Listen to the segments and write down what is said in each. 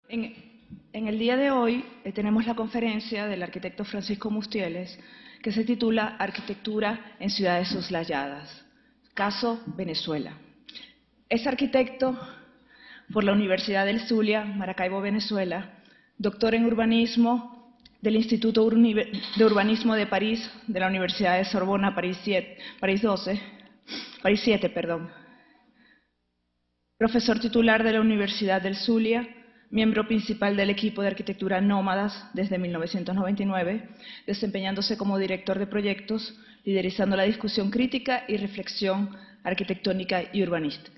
En, en el día de hoy tenemos la conferencia del arquitecto Francisco Mustieles que se titula Arquitectura en ciudades soslayadas, caso Venezuela. Es arquitecto por la Universidad del Zulia, Maracaibo, Venezuela, doctor en urbanismo del Instituto de Urbanismo de París, de la Universidad de Sorbona, París 7, profesor titular de la Universidad del Zulia, miembro principal del equipo de arquitectura Nómadas desde 1999, desempeñándose como director de proyectos, liderizando la discusión crítica y reflexión arquitectónica y urbanística.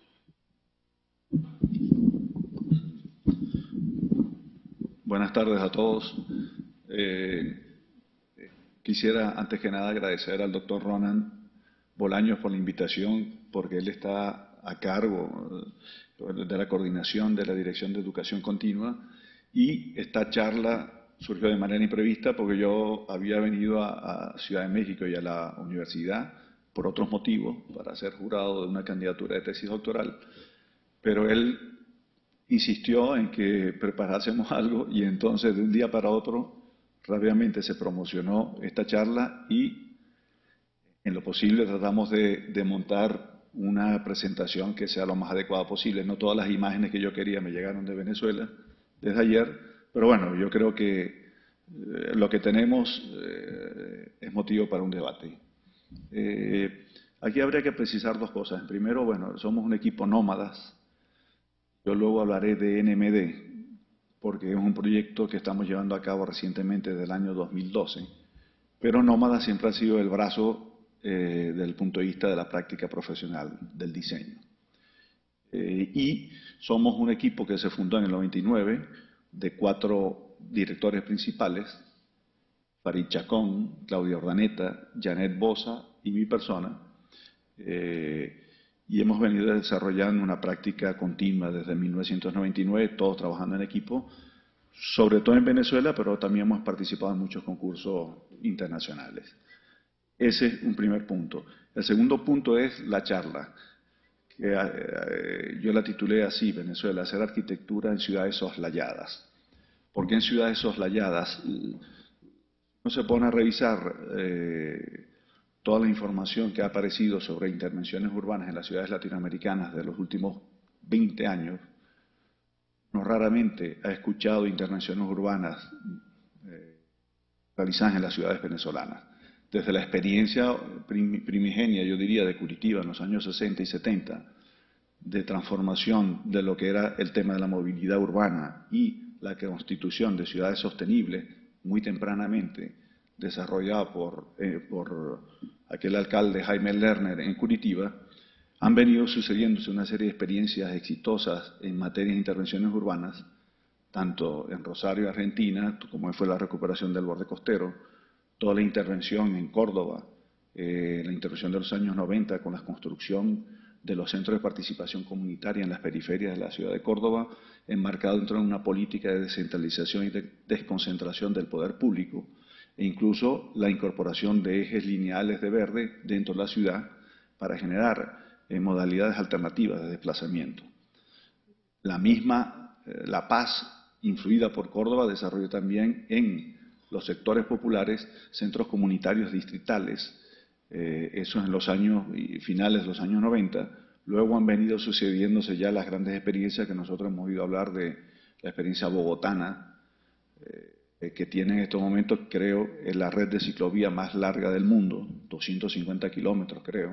Buenas tardes a todos. Quisiera antes que nada agradecer al doctor Ronan Bolaños por la invitación, porque él está a cargo de la coordinación de la Dirección de Educación Continua, y esta charla surgió de manera imprevista porque yo había venido a Ciudad de México y a la universidad por otros motivos, para ser jurado de una candidatura de tesis doctoral, pero él insistió en que preparásemos algo y entonces de un día para otro rápidamente se promocionó esta charla y en lo posible tratamos de montar una presentación que sea lo más adecuada posible. No todas las imágenes que yo quería me llegaron de Venezuela desde ayer, pero bueno, yo creo que lo que tenemos es motivo para un debate. Aquí habría que precisar dos cosas. Primero, bueno, somos un equipo nómadas. Yo luego hablaré de NMD, porque es un proyecto que estamos llevando a cabo recientemente desde el año 2012, pero Nómada siempre ha sido el brazo desde el punto de vista de la práctica profesional del diseño. Y somos un equipo que se fundó en el 99 de 4 directores principales: Farid Chacón, Claudia Ordaneta, Janet Bosa y mi persona. Y hemos venido desarrollando una práctica continua desde 1999, todos trabajando en equipo, sobre todo en Venezuela, pero también hemos participado en muchos concursos internacionales. Ese es un primer punto. El segundo punto es la charla, que yo la titulé así: Venezuela, hacer arquitectura en ciudades soslayadas. ¿Por qué en ciudades soslayadas? No se pone a revisar toda la información que ha aparecido sobre intervenciones urbanas en las ciudades latinoamericanas de los últimos 20 años. No raramente ha escuchado intervenciones urbanas realizadas en las ciudades venezolanas. Desde la experiencia primigenia, yo diría, de Curitiba en los años 60 y 70, de transformación de lo que era el tema de la movilidad urbana y la constitución de ciudades sostenibles muy tempranamente, desarrollada por aquel alcalde Jaime Lerner en Curitiba, han venido sucediéndose una serie de experiencias exitosas en materia de intervenciones urbanas, tanto en Rosario, Argentina, como fue la recuperación del borde costero, toda la intervención en Córdoba, la intervención de los años 90 con la construcción de los centros de participación comunitaria en las periferias de la ciudad de Córdoba, enmarcado dentro de una política de descentralización y de desconcentración del poder público, e incluso la incorporación de ejes lineales de verde dentro de la ciudad para generar modalidades alternativas de desplazamiento. La misma La Paz, influida por Córdoba, desarrolló también en los sectores populares centros comunitarios distritales, eso en los años finales de los años 90. Luego han venido sucediéndose ya las grandes experiencias que nosotros hemos oído hablar de la experiencia bogotana, que tiene en estos momentos, creo, la red de ciclovía más larga del mundo, 250 kilómetros, creo.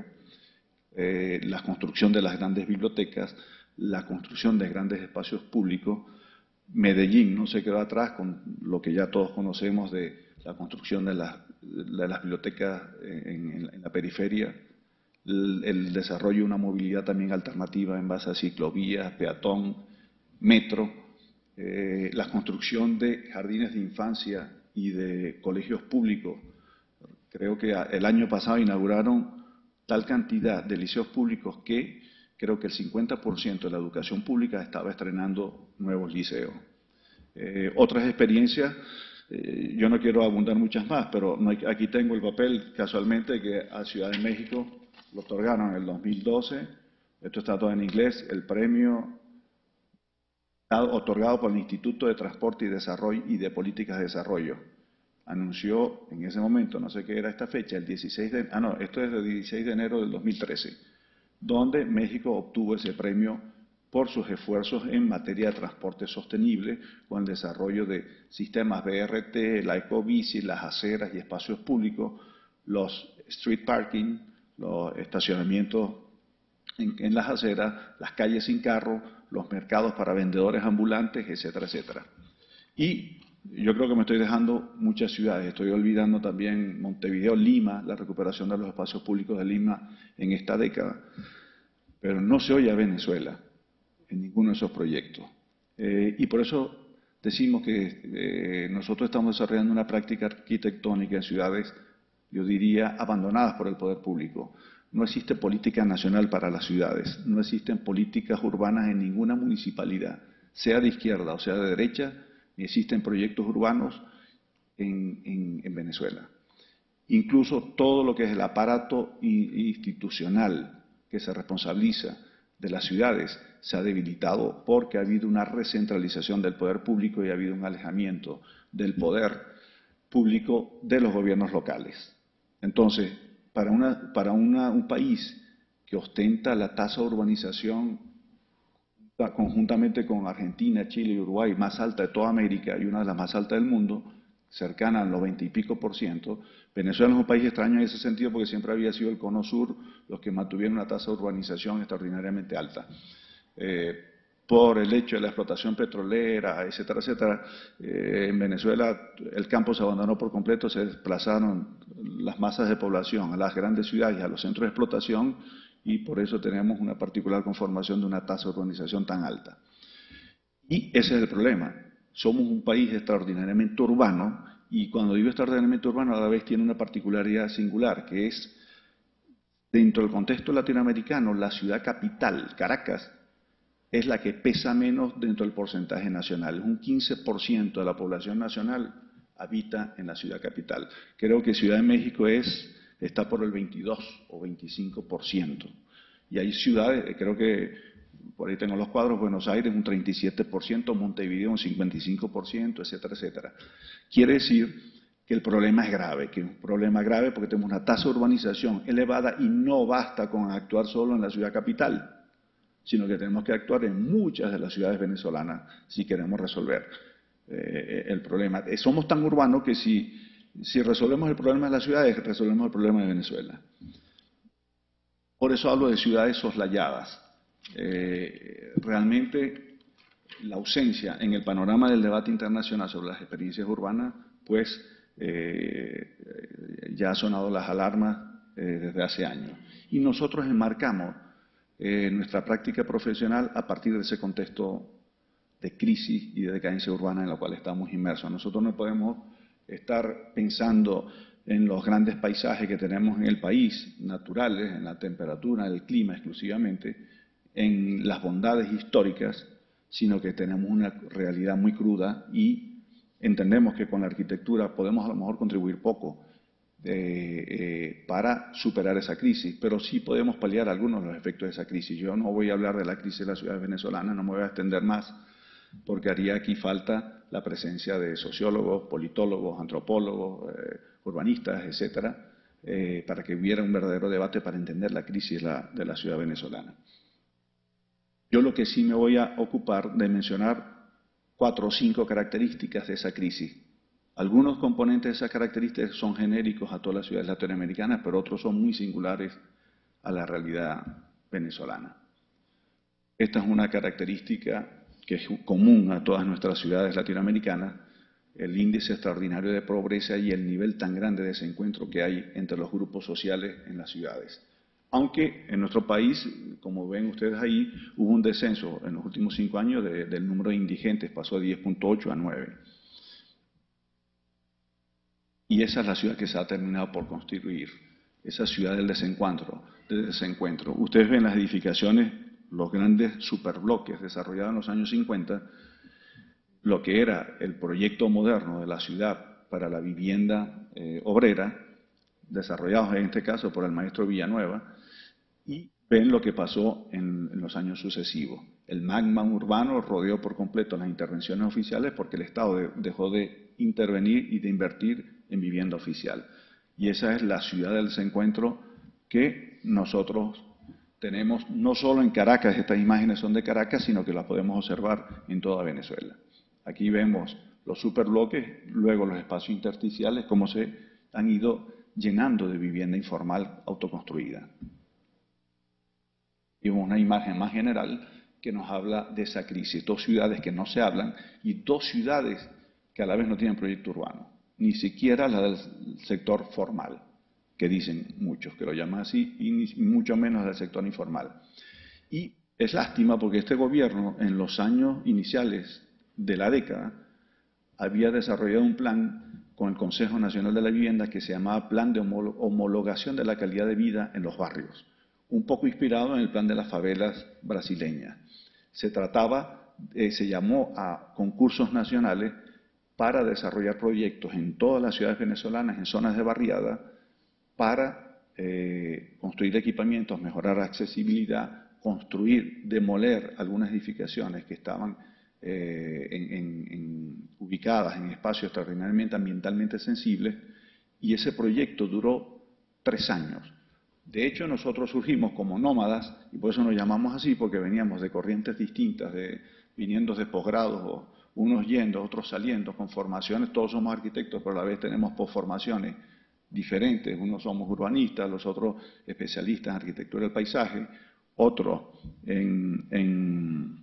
La construcción de las grandes bibliotecas, la construcción de grandes espacios públicos. Medellín no se quedó atrás con lo que ya todos conocemos de la construcción de las bibliotecas en la periferia, el desarrollo de una movilidad también alternativa en base a ciclovías, peatón, metro, la construcción de jardines de infancia y de colegios públicos. Creo que el año pasado inauguraron tal cantidad de liceos públicos que creo que el 50% de la educación pública estaba estrenando nuevos liceos. Otras experiencias, yo no quiero abundar muchas más, pero aquí tengo el papel, casualmente, que a Ciudad de México lo otorgaron en el 2012, esto está todo en inglés, el premio otorgado por el Instituto de Transporte y Desarrollo y de Políticas de Desarrollo. Anunció en ese momento, no sé qué era esta fecha, esto es el 16 de enero del 2013, donde México obtuvo ese premio por sus esfuerzos en materia de transporte sostenible, con el desarrollo de sistemas BRT, la ecobici, las aceras y espacios públicos, los street parking, los estacionamientos en las aceras, las calles sin carro, los mercados para vendedores ambulantes, etcétera, etcétera. Y yo creo que me estoy dejando muchas ciudades, estoy olvidando también Montevideo, Lima, la recuperación de los espacios públicos de Lima en esta década, pero no se oye a Venezuela en ninguno de esos proyectos. Y por eso decimos que nosotros estamos desarrollando una práctica arquitectónica en ciudades, yo diría, abandonadas por el poder público. No existe política nacional para las ciudades, no existen políticas urbanas en ninguna municipalidad, sea de izquierda o sea de derecha, ni existen proyectos urbanos en Venezuela. Incluso todo lo que es el aparato institucional que se responsabiliza de las ciudades se ha debilitado porque ha habido una recentralización del poder público y ha habido un alejamiento del poder público de los gobiernos locales. Entonces, para un país que ostenta la tasa de urbanización conjuntamente con Argentina, Chile y Uruguay más alta de toda América y una de las más altas del mundo, cercana al 90 y pico %, Venezuela es un país extraño en ese sentido porque siempre había sido el cono sur los que mantuvieron una tasa de urbanización extraordinariamente alta. Por el hecho de la explotación petrolera, etcétera, etcétera, en Venezuela el campo se abandonó por completo, se desplazaron las masas de población a las grandes ciudades y a los centros de explotación y por eso tenemos una particular conformación de una tasa de urbanización tan alta. Y ese es el problema. Somos un país extraordinariamente urbano y cuando digo extraordinariamente urbano a la vez tiene una particularidad singular, que es, dentro del contexto latinoamericano, la ciudad capital, Caracas, es la que pesa menos dentro del porcentaje nacional. Un 15% de la población nacional habita en la ciudad capital. Creo que Ciudad de México está por el 22 o 25%. Y hay ciudades, creo que por ahí tengo los cuadros, Buenos Aires un 37%, Montevideo un 55%, etcétera, etcétera. Quiere decir que el problema es grave, que es un problema grave porque tenemos una tasa de urbanización elevada y no basta con actuar solo en la ciudad capital, sino que tenemos que actuar en muchas de las ciudades venezolanas si queremos resolver el problema. Somos tan urbanos que si resolvemos el problema de las ciudades, resolvemos el problema de Venezuela. Por eso hablo de ciudades soslayadas. Realmente la ausencia en el panorama del debate internacional sobre las experiencias urbanas, pues ya han sonado las alarmas desde hace años. Y nosotros enmarcamos nuestra práctica profesional a partir de ese contexto de crisis y de decadencia urbana en la cual estamos inmersos. Nosotros no podemos estar pensando en los grandes paisajes que tenemos en el país, naturales, en la temperatura, en el clima exclusivamente, en las bondades históricas, sino que tenemos una realidad muy cruda y entendemos que con la arquitectura podemos a lo mejor contribuir poco para superar esa crisis, pero sí podemos paliar algunos de los efectos de esa crisis. Yo no voy a hablar de la crisis de las ciudades venezolanas, no me voy a extender más, porque haría aquí falta la presencia de sociólogos, politólogos, antropólogos, urbanistas, etcétera, para que hubiera un verdadero debate para entender la crisis de la ciudad venezolana. Yo lo que sí me voy a ocupar de mencionar 4 o 5 características de esa crisis. Algunos componentes de esas características son genéricos a todas las ciudades latinoamericanas, pero otros son muy singulares a la realidad venezolana. Esta es una característica que es común a todas nuestras ciudades latinoamericanas, el índice extraordinario de pobreza y el nivel tan grande de desencuentro que hay entre los grupos sociales en las ciudades. Aunque en nuestro país, como ven ustedes ahí, hubo un descenso en los últimos 5 años del número de indigentes, pasó de 10.8 a 9. Y esa es la ciudad que se ha terminado por construir, esa ciudad del desencuentro. Ustedes ven las edificaciones, los grandes superbloques desarrollados en los años 50, lo que era el proyecto moderno de la ciudad para la vivienda obrera, desarrollados en este caso por el maestro Villanueva, y ven lo que pasó en los años sucesivos. El magma urbano rodeó por completo las intervenciones oficiales porque el Estado dejó de intervenir y de invertir en vivienda oficial. Y esa es la ciudad del desencuentro que nosotros tenemos no solo en Caracas, estas imágenes son de Caracas, sino que las podemos observar en toda Venezuela. Aquí vemos los superbloques, luego los espacios intersticiales, cómo se han ido llenando de vivienda informal autoconstruida. Y una imagen más general que nos habla de esa crisis. Dos ciudades que no se hablan y dos ciudades que a la vez no tienen proyecto urbano, ni siquiera la del sector formal, que dicen muchos que lo llaman así, y mucho menos del sector informal. Y es lástima porque este gobierno, en los años iniciales de la década, había desarrollado un plan con el Consejo Nacional de la Vivienda que se llamaba Plan de Homologación de la Calidad de Vida en los Barrios, un poco inspirado en el plan de las favelas brasileñas. Se llamó a concursos nacionales para desarrollar proyectos en todas las ciudades venezolanas, en zonas de barriada, para construir equipamientos, mejorar la accesibilidad, demoler algunas edificaciones que estaban ubicadas en espacios extraordinariamente ambientalmente sensibles, y ese proyecto duró 3 años. De hecho, nosotros surgimos como nómadas, y por eso nos llamamos así, porque veníamos de corrientes distintas, viniendo de posgrados, unos yendo, otros saliendo, con formaciones, todos somos arquitectos, pero a la vez tenemos posformaciones diferentes, unos somos urbanistas, los otros especialistas en arquitectura del paisaje, otros en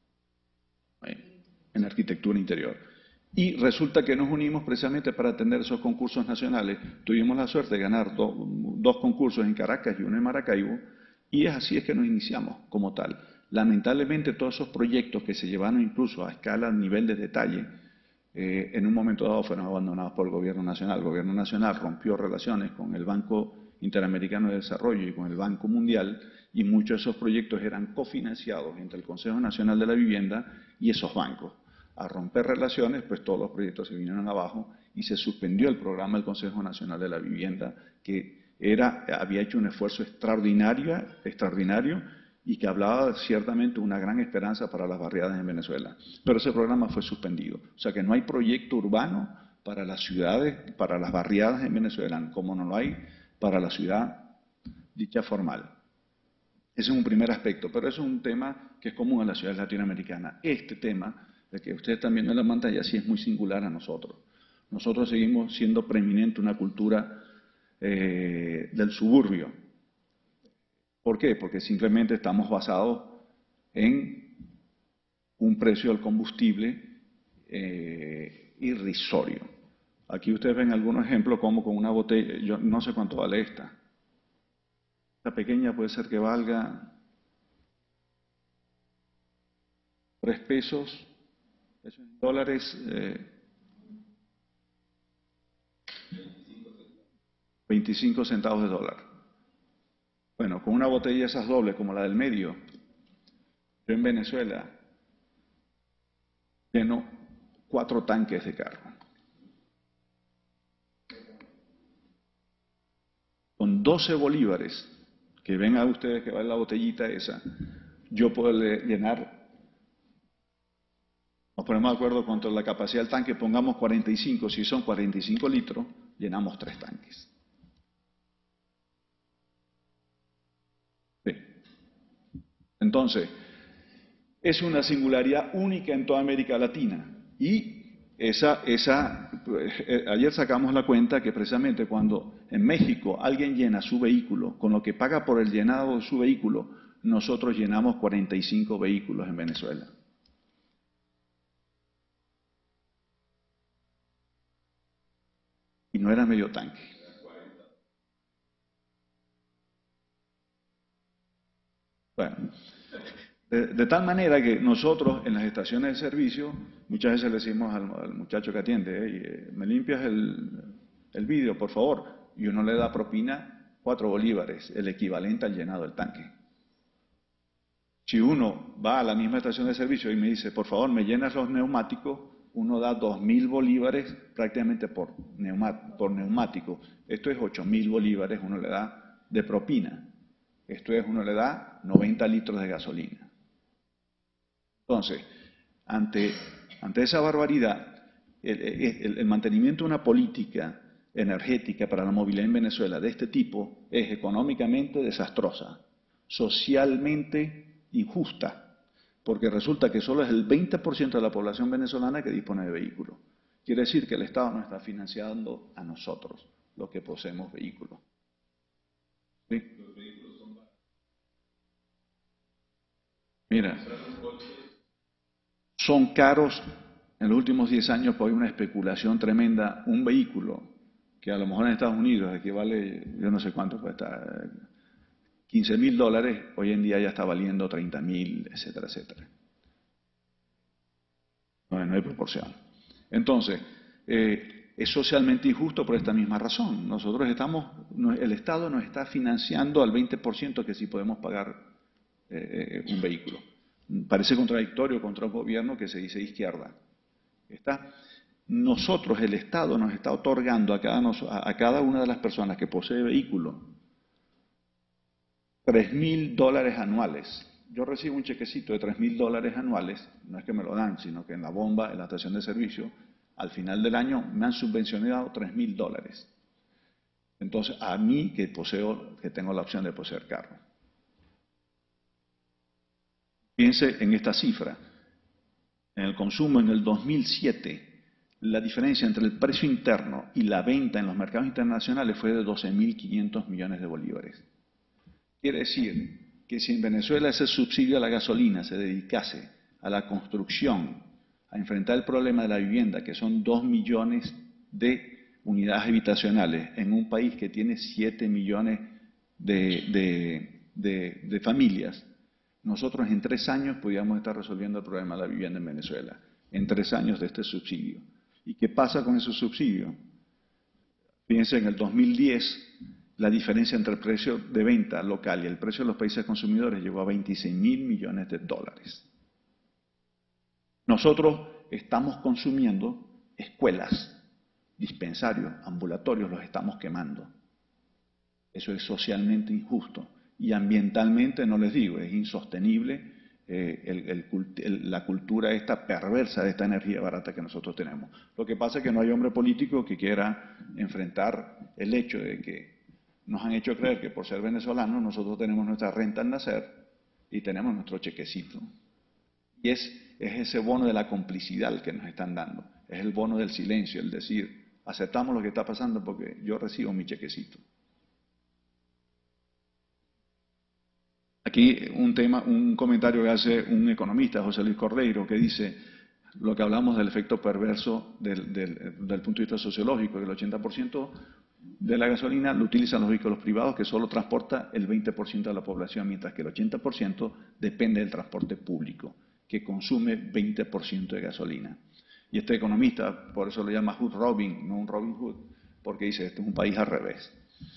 arquitectura interior. Y resulta que nos unimos precisamente para atender esos concursos nacionales. Tuvimos la suerte de ganar dos concursos en Caracas y uno en Maracaibo, y así es que nos iniciamos como tal. Lamentablemente todos esos proyectos que se llevaron incluso a escala, a nivel de detalle, en un momento dado fueron abandonados por el Gobierno Nacional. El Gobierno Nacional rompió relaciones con el Banco Interamericano de Desarrollo y con el Banco Mundial, y muchos de esos proyectos eran cofinanciados entre el Consejo Nacional de la Vivienda y esos bancos. Al romper relaciones, pues todos los proyectos se vinieron abajo y se suspendió el programa del Consejo Nacional de la Vivienda, que había hecho un esfuerzo extraordinario y que hablaba ciertamente de una gran esperanza para las barriadas en Venezuela. Pero ese programa fue suspendido. O sea que no hay proyecto urbano para las ciudades, para las barriadas en Venezuela, como no lo hay para la ciudad dicha formal. Ese es un primer aspecto, pero eso es un tema que es común en las ciudades latinoamericanas. Este tema, el que ustedes están viendo en la pantalla, sí es muy singular a nosotros. Nosotros seguimos siendo preeminente una cultura del suburbio. ¿Por qué? Porque simplemente estamos basados en un precio del combustible irrisorio. Aquí ustedes ven algunos ejemplos como con una botella, yo no sé cuánto vale esta. Esta pequeña puede ser que valga 3 pesos, eso en dólares, 25 centavos de dólar. Bueno, con una botella esas dobles como la del medio, yo en Venezuela lleno 4 tanques de carro. Con 12 bolívares, que ven a ustedes que vale la botellita esa, yo puedo llenar, nos ponemos de acuerdo cuánto es la capacidad del tanque, pongamos 45, si son 45 litros, llenamos 3 tanques. Sí. Entonces, es una singularidad única en toda América Latina, y ayer sacamos la cuenta que precisamente cuando en México alguien llena su vehículo, con lo que paga por el llenado de su vehículo, nosotros llenamos 45 vehículos en Venezuela. Y no era medio tanque. Bueno, de tal manera que nosotros en las estaciones de servicio muchas veces le decimos al muchacho que atiende, ¿me limpias el vidrio, por favor? Y uno le da propina 4 bolívares, el equivalente al llenado del tanque. Si uno va a la misma estación de servicio y me dice, por favor, me llenas los neumáticos, uno da 2.000 bolívares prácticamente por neumático. Esto es 8.000 bolívares, uno le da de propina. Esto es, uno le da 90 litros de gasolina. Entonces, ante esa barbaridad, el mantenimiento de una política energética para la movilidad en Venezuela de este tipo es económicamente desastrosa, socialmente injusta, porque resulta que solo es el 20% de la población venezolana que dispone de vehículos. Quiere decir que el Estado nos está financiando a nosotros, los que poseemos vehículos. ¿Sí? Mira, son caros. En los últimos 10 años pues, hay una especulación tremenda. Un vehículo que a lo mejor en Estados Unidos equivale, yo no sé cuánto cuesta, $15.000, hoy en día ya está valiendo 30.000, etcétera, etcétera. No hay proporción. Entonces, es socialmente injusto por esta misma razón. El Estado nos está financiando al 20% que sí podemos pagar un vehículo. Parece contradictorio contra un gobierno que se dice izquierda. Nosotros, el Estado, nos está otorgando a cada una de las personas que posee vehículo $3.000 anuales. Yo recibo un chequecito de $3.000 anuales, no es que me lo dan, sino que en la bomba, en la estación de servicio, al final del año me han subvencionado $3.000. Entonces, a mí que tengo la opción de poseer carro. Piense en esta cifra. En el consumo en el 2007, la diferencia entre el precio interno y la venta en los mercados internacionales fue de 12.500 millones de bolívares. Quiere decir que si en Venezuela ese subsidio a la gasolina se dedicase a la construcción, a enfrentar el problema de la vivienda, que son 2 millones de unidades habitacionales en un país que tiene 7 millones de familias, nosotros en 3 años podíamos estar resolviendo el problema de la vivienda en Venezuela, en 3 años de este subsidio. ¿Y qué pasa con ese subsidio? Fíjense, en el 2010 la diferencia entre el precio de venta local y el precio de los países consumidores llegó a 26.000 millones de dólares. Nosotros estamos consumiendo escuelas, dispensarios, ambulatorios, los estamos quemando. Eso es socialmente injusto. Y ambientalmente, no les digo, es insostenible la cultura esta perversa de esta energía barata que nosotros tenemos. Lo que pasa es que no hay hombre político que quiera enfrentar el hecho de que nos han hecho creer que por ser venezolanos nosotros tenemos nuestra renta al nacer y tenemos nuestro chequecito. Y es ese bono de la complicidad el que nos están dando. Es el bono del silencio, el decir, aceptamos lo que está pasando porque yo recibo mi chequecito. Aquí un comentario que hace un economista, José Luis Cordeiro, que dice lo que hablamos del efecto perverso del punto de vista sociológico, que el 80% de la gasolina lo utilizan los vehículos privados, que solo transporta el 20% de la población, mientras que el 80% depende del transporte público, que consume 20% de gasolina. Y este economista, por eso lo llama Hood Robin, no un Robin Hood, porque dice, este es un país al revés.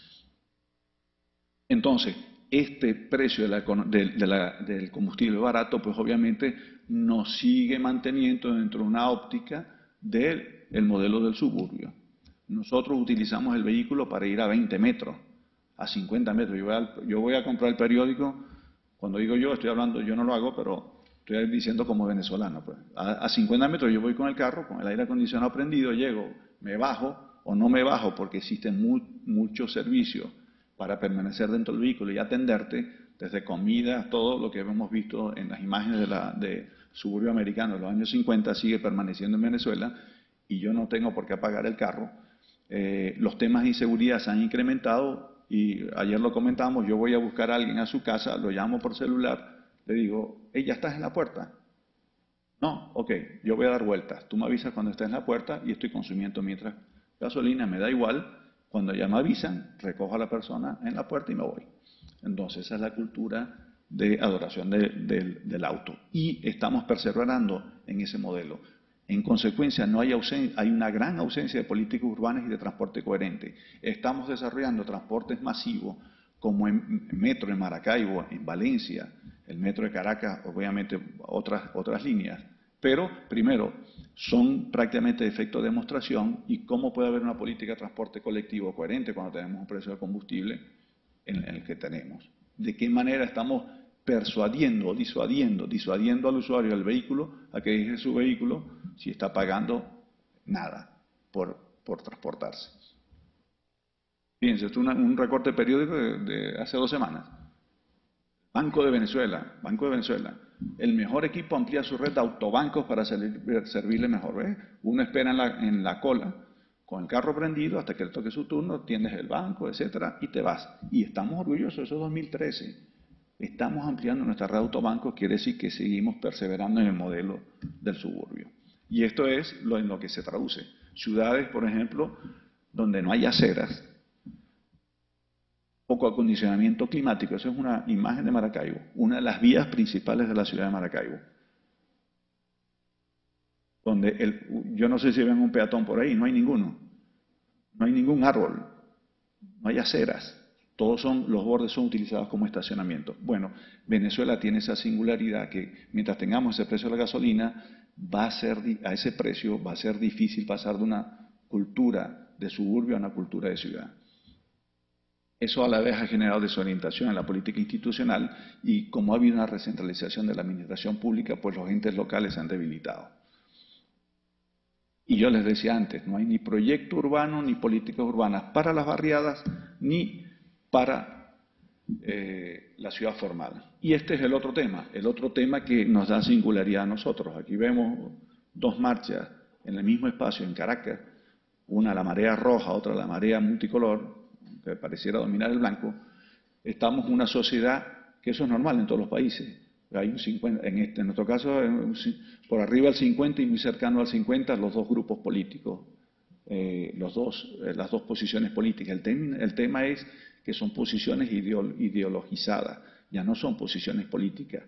Entonces, este precio del combustible barato, pues obviamente nos sigue manteniendo dentro de una óptica del modelo del suburbio. Nosotros utilizamos el vehículo para ir a 20 metros, a 50 metros. Yo voy a comprar el periódico, cuando digo yo, estoy hablando, yo no lo hago, pero estoy diciendo como venezolano. Pues. A 50 metros yo voy con el carro, con el aire acondicionado prendido, llego, me bajo o no me bajo porque existen muchos servicios para permanecer dentro del vehículo y atenderte, desde comida, todo lo que hemos visto en las imágenes de suburbio americano de los años 50 sigue permaneciendo en Venezuela y yo no tengo por qué apagar el carro. Los temas de inseguridad se han incrementado y ayer lo comentamos, yo voy a buscar a alguien a su casa, lo llamo por celular, le digo, ¿ya estás en la puerta? No, ok, yo voy a dar vueltas, tú me avisas cuando estés en la puerta y estoy consumiendo mientras gasolina, me da igual. Cuando ya me avisan, recojo a la persona en la puerta y me voy. Entonces, esa es la cultura de adoración del auto. Y estamos perseverando en ese modelo. En consecuencia, hay una gran ausencia de políticas urbanas y de transporte coherente. Estamos desarrollando transportes masivos, como en metro en Maracaibo, en Valencia, el metro de Caracas, obviamente otras líneas. Pero, primero, son prácticamente de efecto de demostración y cómo puede haber una política de transporte colectivo coherente cuando tenemos un precio de combustible en el que tenemos. De qué manera estamos persuadiendo, disuadiendo al usuario del vehículo a que deje su vehículo si está pagando nada por transportarse. Fíjense, esto es un recorte periódico de hace 2 semanas. Banco de Venezuela, el mejor equipo amplía su red de autobancos para servirle mejor. ¿Ves? Uno espera en la cola con el carro prendido hasta que le toque su turno, tiendes el banco, etcétera, y te vas. Y estamos orgullosos, eso es 2013. Estamos ampliando nuestra red de autobancos, quiere decir que seguimos perseverando en el modelo del suburbio. Y esto es en lo que se traduce. Ciudades, por ejemplo, donde no hay aceras, poco acondicionamiento climático, eso es una imagen de Maracaibo, una de las vías principales de la ciudad de Maracaibo. Donde yo no sé si ven un peatón por ahí, no hay ninguno. No hay ningún árbol, no hay aceras. Los bordes son utilizados como estacionamiento. Bueno, Venezuela tiene esa singularidad que mientras tengamos ese precio de la gasolina, a ese precio va a ser difícil pasar de una cultura de suburbio a una cultura de ciudad. Eso a la vez ha generado desorientación en la política institucional y como ha habido una recentralización de la administración pública, pues los entes locales se han debilitado. Y yo les decía antes, no hay ni proyecto urbano ni políticas urbanas para las barriadas ni para la ciudad formal. Y este es el otro tema que nos da singularidad a nosotros. Aquí vemos 2 marchas en el mismo espacio en Caracas, una la marea roja, otra la marea multicolor, que pareciera dominar el blanco. Estamos en una sociedad que eso es normal en todos los países. Hay un 50, en nuestro caso, por arriba del 50 y muy cercano al 50, los 2 grupos políticos, las dos posiciones políticas. El tema es que son posiciones ideologizadas, ya no son posiciones políticas.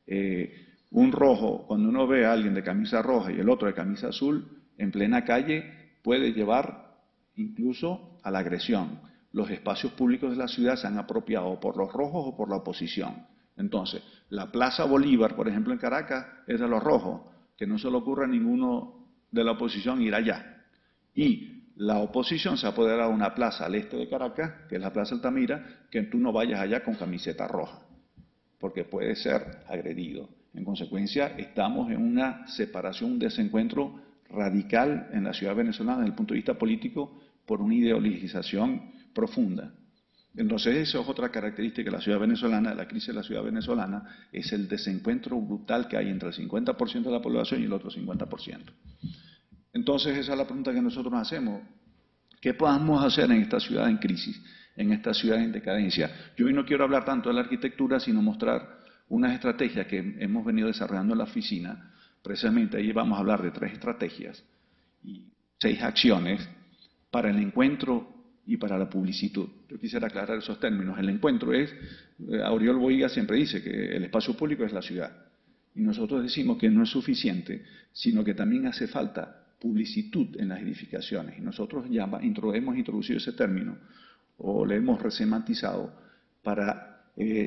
Un rojo, cuando uno ve a alguien de camisa roja y el otro de camisa azul, en plena calle puede llevar incluso a la agresión. Los espacios públicos de la ciudad se han apropiado por los rojos o por la oposición. Entonces, la Plaza Bolívar, por ejemplo, en Caracas, es de los rojos, que no se le ocurra a ninguno de la oposición ir allá. Y la oposición se ha apoderado de una plaza al este de Caracas, que es la Plaza Altamira, que tú no vayas allá con camiseta roja, porque puede ser agredido. En consecuencia, estamos en una separación, un desencuentro radical en la ciudad venezolana desde el punto de vista político por una ideologización profunda. Entonces, esa es otra característica de la ciudad venezolana, la crisis de la ciudad venezolana, es el desencuentro brutal que hay entre el 50% de la población y el otro 50%. Entonces, esa es la pregunta que nosotros nos hacemos. ¿Qué podemos hacer en esta ciudad en crisis, en esta ciudad en decadencia? Yo hoy no quiero hablar tanto de la arquitectura, sino mostrar unas estrategias que hemos venido desarrollando en la oficina. Precisamente ahí vamos a hablar de 3 estrategias y 6 acciones para el encuentro y para la publicitud. Yo quisiera aclarar esos términos. El encuentro es, Auriol Bohiga siempre dice que el espacio público es la ciudad. Y nosotros decimos que no es suficiente, sino que también hace falta publicitud en las edificaciones. Y nosotros ya hemos introducido ese término, o le hemos resemantizado, para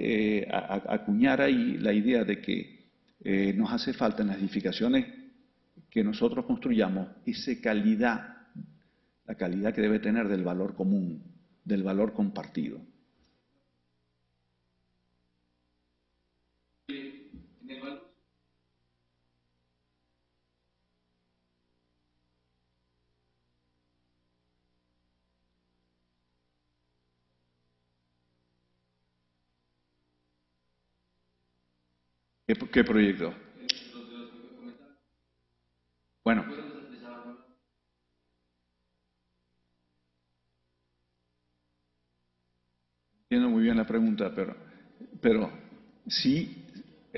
acuñar ahí la idea de que nos hace falta en las edificaciones que nosotros construyamos esa calidad, la calidad que debe tener del valor común, del valor compartido. ¿Qué proyecto? Bueno. Entiendo muy bien la pregunta, pero sí,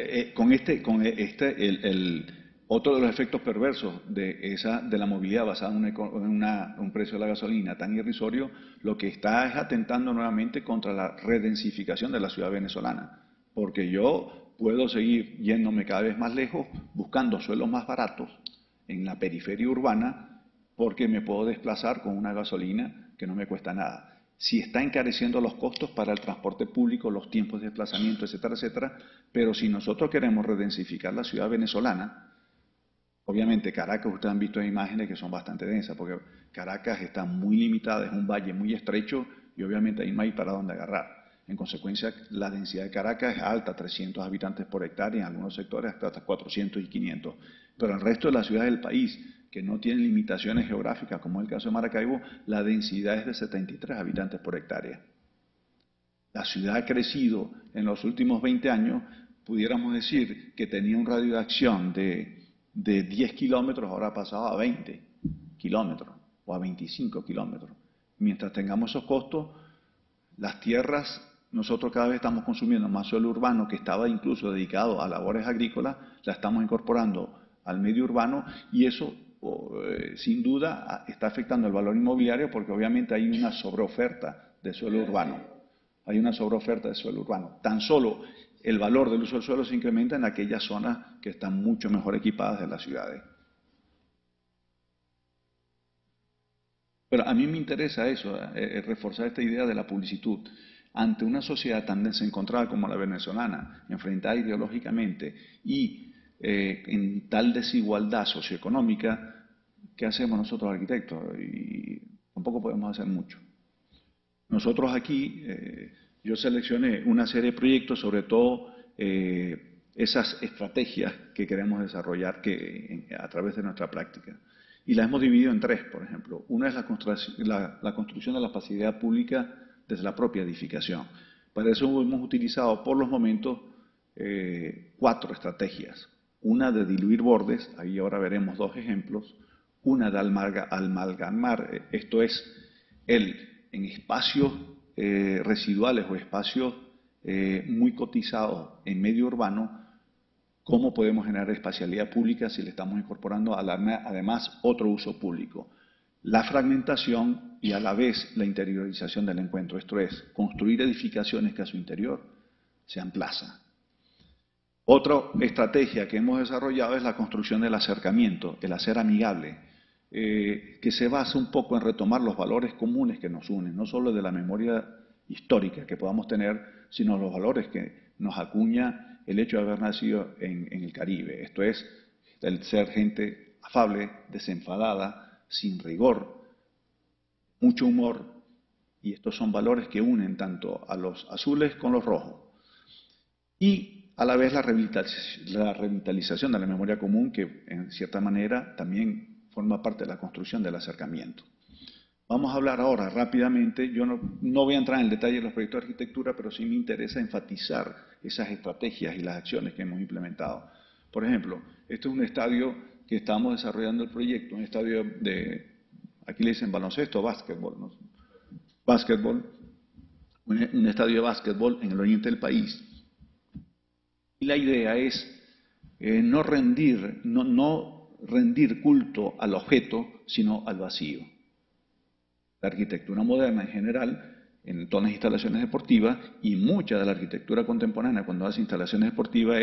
otro de los efectos perversos de la movilidad basada en un precio de la gasolina tan irrisorio, lo que está es atentando nuevamente contra la redensificación de la ciudad venezolana, porque yo puedo seguir yéndome cada vez más lejos, buscando suelos más baratos en la periferia urbana, porque me puedo desplazar con una gasolina que no me cuesta nada. Si está encareciendo los costos para el transporte público, los tiempos de desplazamiento, etcétera, etcétera, pero si nosotros queremos redensificar la ciudad venezolana, obviamente Caracas, ustedes han visto imágenes que son bastante densas, porque Caracas está muy limitada, es un valle muy estrecho y obviamente ahí no hay para dónde agarrar. En consecuencia, la densidad de Caracas es alta, 300 habitantes por hectárea, en algunos sectores hasta 400 y 500. Pero el resto de las ciudades del país, que no tienen limitaciones geográficas, como es el caso de Maracaibo, la densidad es de 73 habitantes por hectárea. La ciudad ha crecido en los últimos 20 años, pudiéramos decir que tenía un radio de acción de 10 kilómetros, ahora ha pasado a 20 kilómetros o a 25 kilómetros. Mientras tengamos esos costos, las tierras, nosotros cada vez estamos consumiendo más suelo urbano que estaba incluso dedicado a labores agrícolas, la estamos incorporando al medio urbano y eso sin duda está afectando el valor inmobiliario porque obviamente hay una sobreoferta de suelo urbano. Hay una sobreoferta de suelo urbano. Tan solo el valor del uso del suelo se incrementa en aquellas zonas que están mucho mejor equipadas de las ciudades. Pero a mí me interesa eso, reforzar esta idea de la publicitud. Ante una sociedad tan desencontrada como la venezolana, enfrentada ideológicamente y en tal desigualdad socioeconómica, ¿qué hacemos nosotros arquitectos? Y tampoco podemos hacer mucho. Nosotros aquí, yo seleccioné una serie de proyectos, sobre todo esas estrategias que queremos desarrollar a través de nuestra práctica. Y las hemos dividido en tres, por ejemplo. Una es la construcción de la facilidad pública desde la propia edificación. Para eso hemos utilizado por los momentos 4 estrategias. Una de diluir bordes, ahí ahora veremos 2 ejemplos. Una de amalgamar, esto es, en espacios residuales o espacios muy cotizados en medio urbano, cómo podemos generar espacialidad pública si le estamos incorporando además otro uso público. La fragmentación y a la vez la interiorización del encuentro, esto es, construir edificaciones que a su interior sean plaza. Otra estrategia que hemos desarrollado es la construcción del acercamiento, el hacer amigable, que se basa un poco en retomar los valores comunes que nos unen, no solo de la memoria histórica que podamos tener, sino los valores que nos acuña el hecho de haber nacido en el Caribe. Esto es, el ser gente afable, desenfadada, sin rigor, mucho humor, y estos son valores que unen tanto a los azules con los rojos. Y a la vez la revitalización de la memoria común, que en cierta manera también forma parte de la construcción del acercamiento. Vamos a hablar ahora rápidamente, yo no voy a entrar en el detalle de los proyectos de arquitectura, pero sí me interesa enfatizar esas estrategias y las acciones que hemos implementado. Por ejemplo, este es un estadio que estamos desarrollando el proyecto, un estadio aquí le dicen baloncesto, básquetbol, ¿no? Básquetbol, un estadio de básquetbol en el oriente del país. Y la idea es no rendir culto al objeto, sino al vacío. La arquitectura moderna en general, en todas las instalaciones deportivas, y mucha de la arquitectura contemporánea cuando hace instalaciones deportivas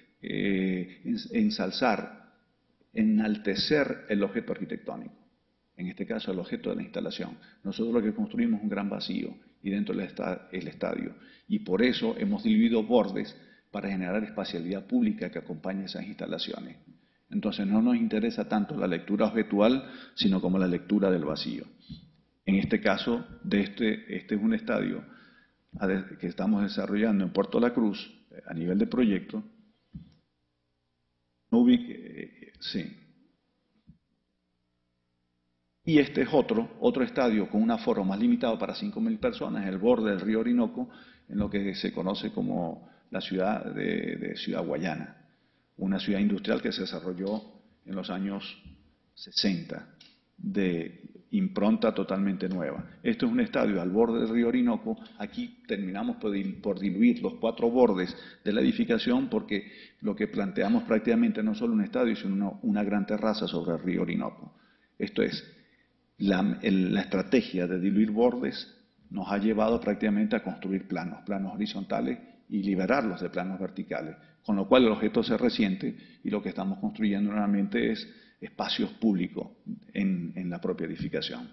es ensalzar, enaltecer el objeto arquitectónico. En este caso, el objeto de la instalación. Nosotros lo que construimos es un gran vacío, y dentro está el estadio. Y por eso hemos dividido bordes para generar espacialidad pública que acompañe esas instalaciones. Entonces no nos interesa tanto la lectura objetual, sino como la lectura del vacío. En este caso, este es un estadio que estamos desarrollando en Puerto La Cruz, a nivel de proyecto. Sí. Y este es otro estadio con un aforo más limitado para 5.000 personas, el borde del río Orinoco, en lo que se conoce como la ciudad de Ciudad Guayana, una ciudad industrial que se desarrolló en los años 60, de impronta totalmente nueva. Esto es un estadio al borde del río Orinoco. Aquí terminamos por diluir los 4 bordes de la edificación porque lo que planteamos prácticamente no solo un estadio, sino una gran terraza sobre el río Orinoco. Esto es, la estrategia de diluir bordes nos ha llevado prácticamente a construir planos horizontales y liberarlos de planos verticales, con lo cual el objeto se resiente y lo que estamos construyendo nuevamente es espacios públicos en la propia edificación.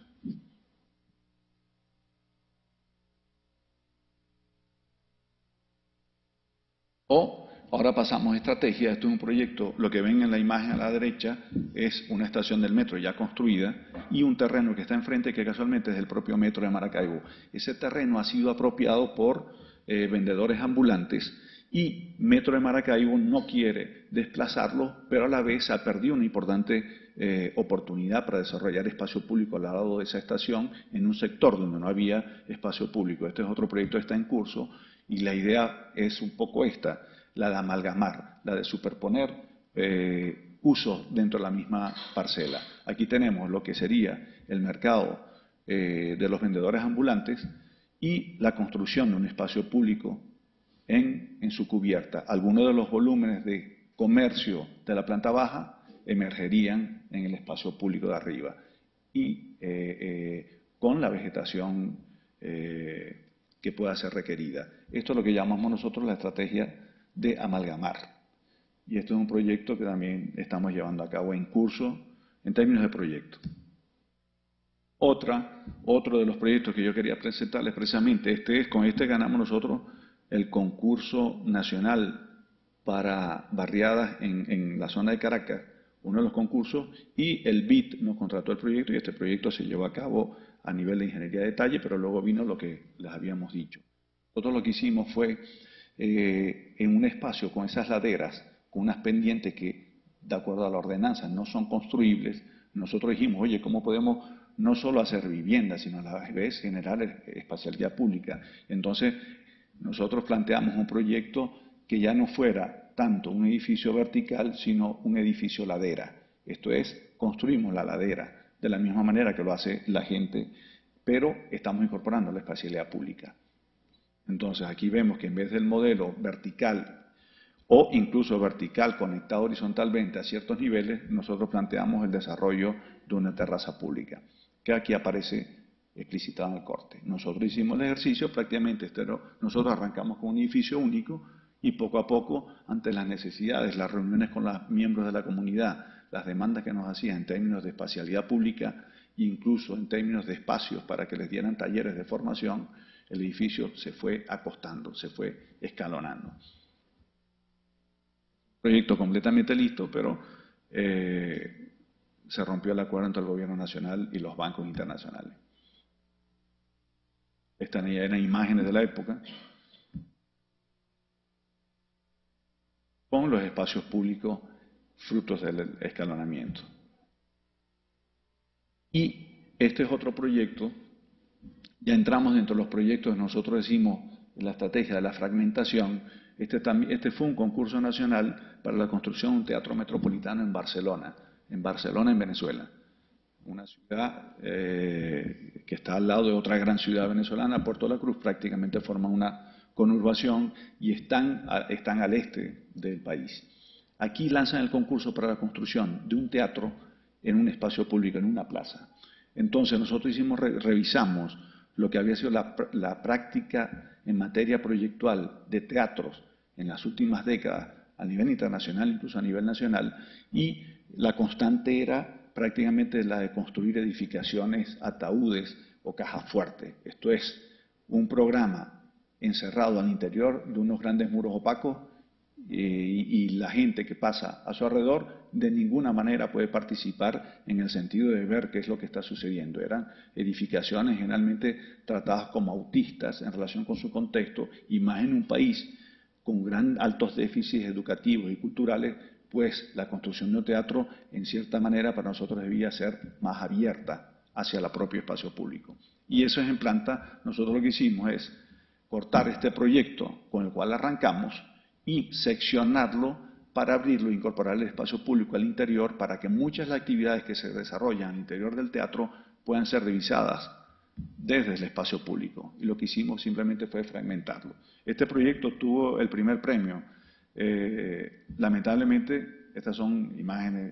Ahora pasamos a estrategia. Esto es un proyecto, lo que ven en la imagen a la derecha es una estación del metro ya construida y un terreno que está enfrente que casualmente es el propio metro de Maracaibo. Ese terreno ha sido apropiado por vendedores ambulantes, y Metro de Maracaibo no quiere desplazarlos, pero a la vez ha perdido una importante oportunidad para desarrollar espacio público al lado de esa estación en un sector donde no había espacio público. Este es otro proyecto que está en curso y la idea es un poco esta, la de amalgamar, la de superponer usos dentro de la misma parcela. Aquí tenemos lo que sería el mercado de los vendedores ambulantes y la construcción de un espacio público en su cubierta. Algunos de los volúmenes de comercio de la planta baja emergerían en el espacio público de arriba y con la vegetación que pueda ser requerida. Esto es lo que llamamos nosotros la estrategia de amalgamar. Y esto es un proyecto que también estamos llevando a cabo en curso en términos de proyecto. Otro de los proyectos que yo quería presentarles precisamente, con este ganamos nosotros el concurso nacional para barriadas en la zona de Caracas, uno de los concursos, y el BID nos contrató el proyecto y este proyecto se llevó a cabo a nivel de ingeniería de detalle, pero luego vino lo que les habíamos dicho. Nosotros lo que hicimos fue, en un espacio con esas laderas, con unas pendientes que, de acuerdo a la ordenanza, no son construibles, nosotros dijimos, oye, ¿cómo podemos no solo hacer viviendas, sino a la vez generar espacialidad pública? Entonces, nosotros planteamos un proyecto que ya no fuera tanto un edificio vertical, sino un edificio ladera. Esto es, construimos la ladera de la misma manera que lo hace la gente, pero estamos incorporando la espacialidad pública. Entonces, aquí vemos que en vez del modelo vertical o incluso vertical conectado horizontalmente a ciertos niveles, nosotros planteamos el desarrollo de una terraza pública, que aquí aparece explicitado en el corte. Nosotros hicimos el ejercicio, prácticamente nosotros arrancamos con un edificio único y poco a poco, ante las necesidades, las reuniones con los miembros de la comunidad, las demandas que nos hacían en términos de espacialidad pública, incluso en términos de espacios para que les dieran talleres de formación, el edificio se fue acostando, se fue escalonando. Proyecto completamente listo, pero se rompió el acuerdo entre el gobierno nacional y los bancos internacionales. Estas eran imágenes de la época con los espacios públicos frutos del escalonamiento. Y este es otro proyecto, ya entramos dentro de los proyectos que nosotros decimos la estrategia de la fragmentación. Este fue un concurso nacional para la construcción de un teatro metropolitano en Barcelona, en Venezuela. Una ciudad que está al lado de otra gran ciudad venezolana, Puerto La Cruz, prácticamente forma una conurbación y están al este del país. Aquí lanzan el concurso para la construcción de un teatro en un espacio público, en una plaza. Entonces nosotros revisamos lo que había sido la práctica en materia proyectual de teatros en las últimas décadas a nivel internacional, incluso a nivel nacional, y la constante era prácticamente la de construir edificaciones, ataúdes o cajas fuertes. Esto es un programa encerrado al interior de unos grandes muros opacos y la gente que pasa a su alrededor de ninguna manera puede participar en el sentido de ver qué es lo que está sucediendo. Eran edificaciones generalmente tratadas como autistas en relación con su contexto y más en un país con altos déficits educativos y culturales, pues la construcción de un teatro en cierta manera para nosotros debía ser más abierta hacia el propio espacio público. Y eso es en planta, nosotros lo que hicimos es cortar este proyecto con el cual arrancamos y seccionarlo para abrirlo e incorporar el espacio público al interior para que muchas de las actividades que se desarrollan al interior del teatro puedan ser revisadas desde el espacio público. Y lo que hicimos simplemente fue fragmentarlo. Este proyecto tuvo el primer premio. Lamentablemente, estas son imágenes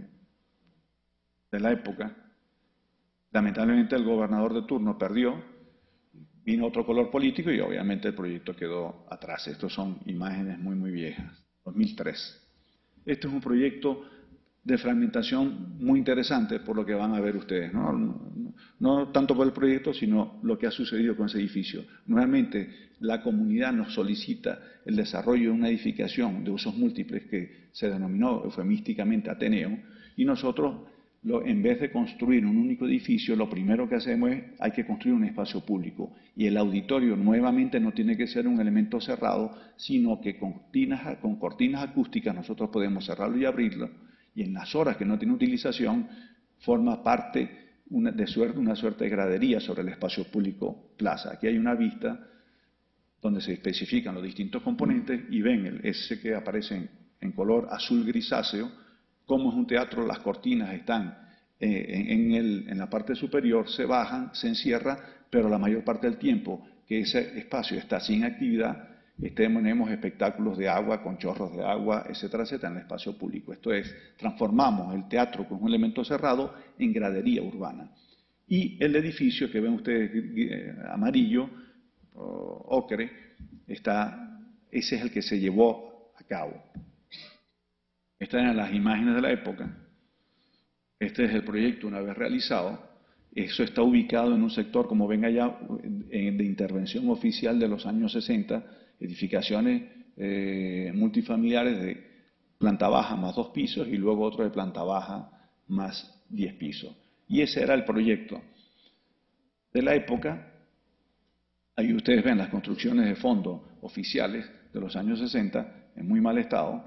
de la época. Lamentablemente el gobernador de turno perdió, vino otro color político y obviamente el proyecto quedó atrás. Estas son imágenes muy viejas, 2003. Este es un proyecto de fragmentación muy interesante por lo que van a ver ustedes, no tanto por el proyecto, sino lo que ha sucedido con ese edificio. Nuevamente, la comunidad nos solicita el desarrollo de una edificación de usos múltiples que se denominó eufemísticamente Ateneo, y nosotros en vez de construir un único edificio, lo primero que hacemos es, hay que construir un espacio público. Y el auditorio nuevamente no tiene que ser un elemento cerrado, sino que con cortinas acústicas nosotros podemos cerrarlo y abrirlo. Y en las horas que no tiene utilización, forma parte una suerte de gradería sobre el espacio público plaza. Aquí hay una vista donde se especifican los distintos componentes y ven ese que aparece en color azul grisáceo, como es un teatro, las cortinas están en la parte superior, se bajan, se encierra, pero la mayor parte del tiempo que ese espacio está sin actividad, tenemos espectáculos de agua, con chorros de agua, etcétera, etcétera, en el espacio público. Esto es, transformamos el teatro con un elemento cerrado en gradería urbana. Y el edificio que ven ustedes amarillo, ocre, ese es el que se llevó a cabo. Estas eran las imágenes de la época. Este es el proyecto una vez realizado. Eso está ubicado en un sector, como ven allá, de intervención oficial de los años 60, edificaciones multifamiliares de planta baja más 2 pisos y luego otro de planta baja más 10 pisos. Y ese era el proyecto de la época. Ahí ustedes ven las construcciones de fondo oficiales de los años 60 en muy mal estado.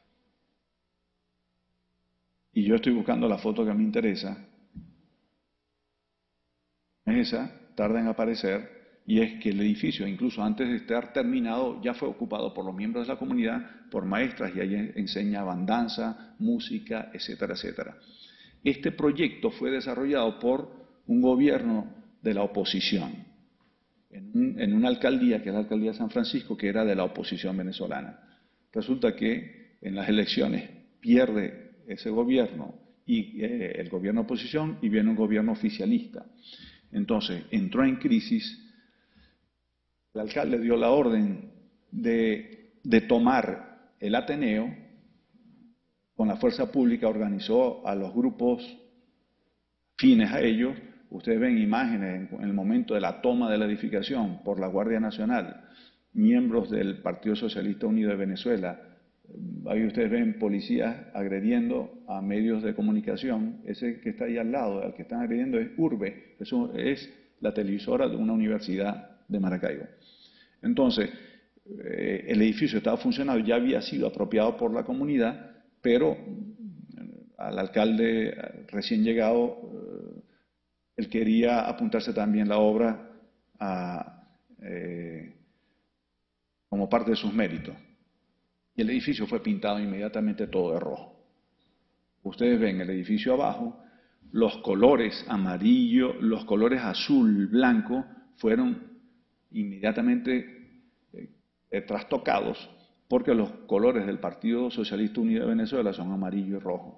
Y yo estoy buscando la foto que me interesa. Esa tarda en aparecer, y es que el edificio, incluso antes de estar terminado, ya fue ocupado por los miembros de la comunidad, por maestras, y ahí enseñaban danza, música, etcétera, etcétera. Este proyecto fue desarrollado por un gobierno de la oposición, en una alcaldía, que es la alcaldía de San Francisco, que era de la oposición venezolana. Resulta que en las elecciones pierde ese gobierno y el gobierno de oposición, y viene un gobierno oficialista. Entonces, entró en crisis, el alcalde dio la orden de tomar el Ateneo, con la fuerza pública organizó a los grupos fines a ellos. Ustedes ven imágenes en el momento de la toma de la edificación por la Guardia Nacional, miembros del Partido Socialista Unido de Venezuela. Ahí ustedes ven policías agrediendo a medios de comunicación. Ese que está ahí al lado, al que están agrediendo es Urbe, eso es la televisora de una universidad de Maracaibo. Entonces, el edificio estaba funcionando, ya había sido apropiado por la comunidad, pero al alcalde recién llegado, él quería apuntarse también la obra como parte de sus méritos. Y el edificio fue pintado inmediatamente todo de rojo. Ustedes ven el edificio abajo, los colores amarillo, los colores azul, blanco, fueron inmediatamente trastocados, porque los colores del Partido Socialista Unido de Venezuela son amarillo y rojo.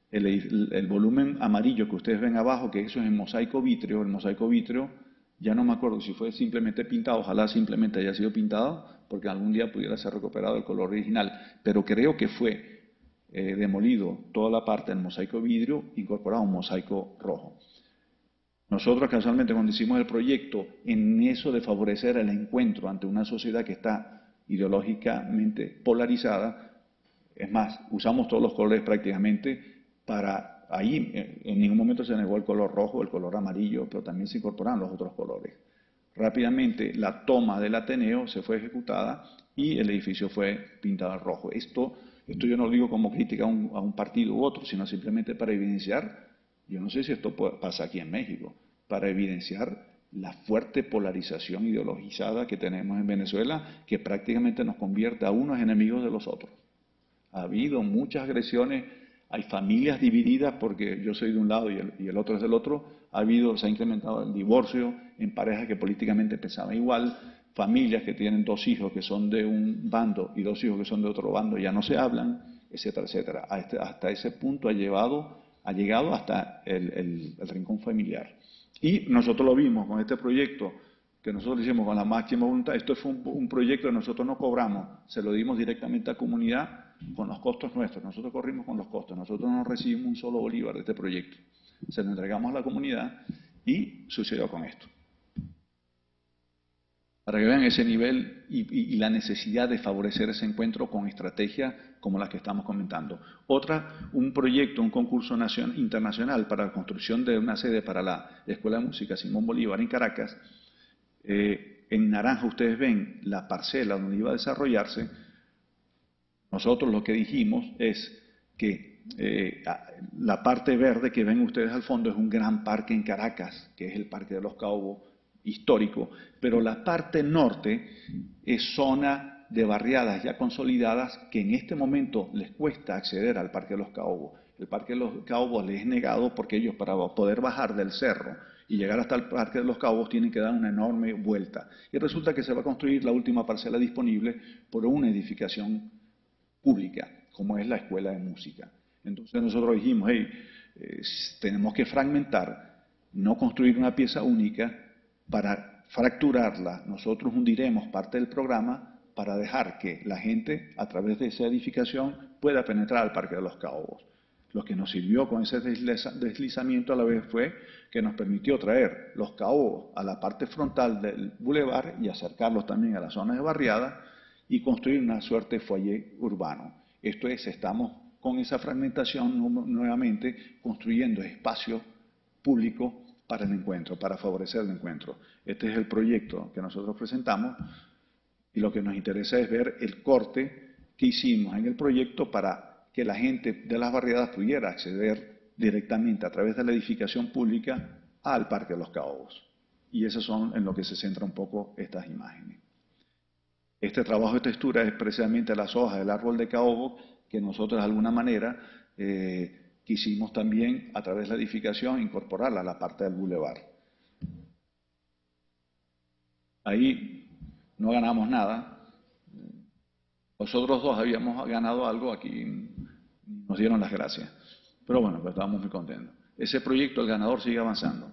El volumen amarillo que ustedes ven abajo, que eso es en mosaico vítreo, el mosaico vítreo, ya no me acuerdo si fue simplemente pintado, ojalá simplemente haya sido pintado, porque algún día pudiera ser recuperado el color original, pero creo que fue demolido toda la parte del mosaico vidrio, incorporado un mosaico rojo. Nosotros casualmente cuando hicimos el proyecto, en eso de favorecer el encuentro ante una sociedad que está ideológicamente polarizada, es más, usamos todos los colores prácticamente para, ahí en ningún momento se negó el color rojo, el color amarillo, pero también se incorporaron los otros colores. Rápidamente la toma del Ateneo se fue ejecutada y el edificio fue pintado en rojo. Esto yo no lo digo como crítica a un partido u otro, sino simplemente para evidenciar, yo no sé si esto pasa aquí en México, para evidenciar la fuerte polarización ideologizada que tenemos en Venezuela, que prácticamente nos convierte a unos enemigos de los otros. Ha habido muchas agresiones, hay familias divididas porque yo soy de un lado y el otro es del otro, se ha incrementado el divorcio en parejas que políticamente pensaban igual, familias que tienen 2 hijos que son de un bando y 2 hijos que son de otro bando ya no se hablan, etcétera, etcétera. Hasta ese punto ha llegado hasta el rincón familiar. Y nosotros lo vimos con este proyecto que nosotros hicimos con la máxima voluntad. Esto fue un proyecto que nosotros no cobramos, se lo dimos directamente a la comunidad con los costos nuestros. Nosotros corrimos con los costos, nosotros no recibimos un solo bolívar de este proyecto. Se lo entregamos a la comunidad y sucedió con esto. Para que vean ese nivel y la necesidad de favorecer ese encuentro con estrategias como las que estamos comentando. Otra, un proyecto, un concurso internacional para la construcción de una sede para la Escuela de Música Simón Bolívar en Caracas. En naranja ustedes ven la parcela donde iba a desarrollarse. Nosotros lo que dijimos es que la parte verde que ven ustedes al fondo es un gran parque en Caracas, que es el Parque de los Caobos histórico, pero la parte norte es zona de barriadas ya consolidadas que en este momento les cuesta acceder al Parque de los Caobos. El Parque de los Caobos les es negado porque ellos para poder bajar del cerro y llegar hasta el Parque de los Caobos tienen que dar una enorme vuelta. Y resulta que se va a construir la última parcela disponible por una edificación pública, como es la Escuela de Música. Entonces nosotros dijimos, hey, tenemos que fragmentar, no construir una pieza única para fracturarla. Nosotros hundiremos parte del programa para dejar que la gente, a través de esa edificación, pueda penetrar al Parque de los Caobos. Lo que nos sirvió con ese deslizamiento a la vez fue que nos permitió traer los caobos a la parte frontal del bulevar y acercarlos también a las zonas de barriada y construir una suerte de foyer urbano. Esto es, estamos con esa fragmentación nuevamente construyendo espacio público para el encuentro, para favorecer el encuentro. Este es el proyecto que nosotros presentamos y lo que nos interesa es ver el corte que hicimos en el proyecto para que la gente de las barriadas pudiera acceder directamente a través de la edificación pública al Parque de los Caobos. Y esos son en lo que se centra un poco estas imágenes. Este trabajo de textura es precisamente las hojas del árbol de caobo que nosotros de alguna manera quisimos también a través de la edificación incorporarla a la parte del bulevar. Ahí no ganamos nada. Los otros dos habíamos ganado algo, aquí nos dieron las gracias. Pero bueno, pues estábamos muy contentos. Ese proyecto, el ganador, sigue avanzando.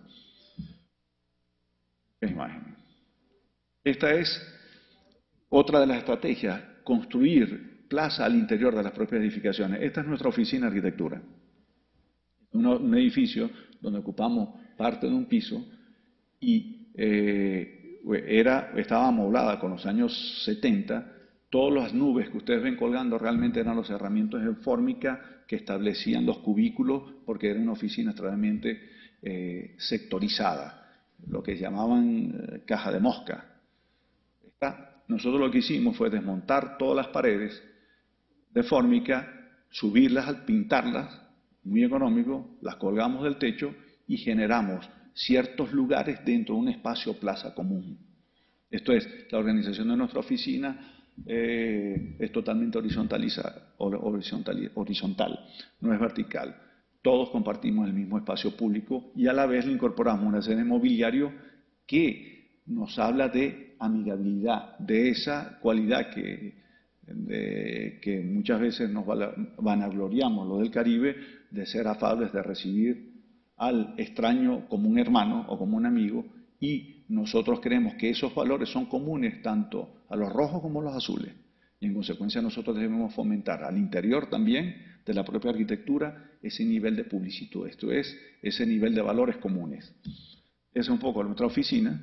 ¿Qué imagen? Esta es otra de las estrategias, construir plaza al interior de las propias edificaciones. Esta es nuestra oficina de arquitectura. Un edificio donde ocupamos parte de un piso y estaba amoblada con los años 70. Todas las nubes que ustedes ven colgando realmente eran los herramientas de fórmica que establecían los cubículos porque era una oficina extremadamente sectorizada, lo que llamaban caja de mosca. Nosotros lo que hicimos fue desmontar todas las paredes de fórmica, subirlas, pintarlas, muy económico, las colgamos del techo y generamos ciertos lugares dentro de un espacio plaza común. Esto es, la organización de nuestra oficina es totalmente horizontal, no es vertical. Todos compartimos el mismo espacio público y a la vez le incorporamos una serie de mobiliario que nos habla de amigabilidad, de esa cualidad que muchas veces nos vanagloriamos, lo del Caribe, de ser afables, de recibir al extraño como un hermano o como un amigo, y nosotros creemos que esos valores son comunes tanto a los rojos como a los azules. Y en consecuencia nosotros debemos fomentar al interior también de la propia arquitectura ese nivel de publicitud, esto es, ese nivel de valores comunes. Esa es un poco nuestra oficina.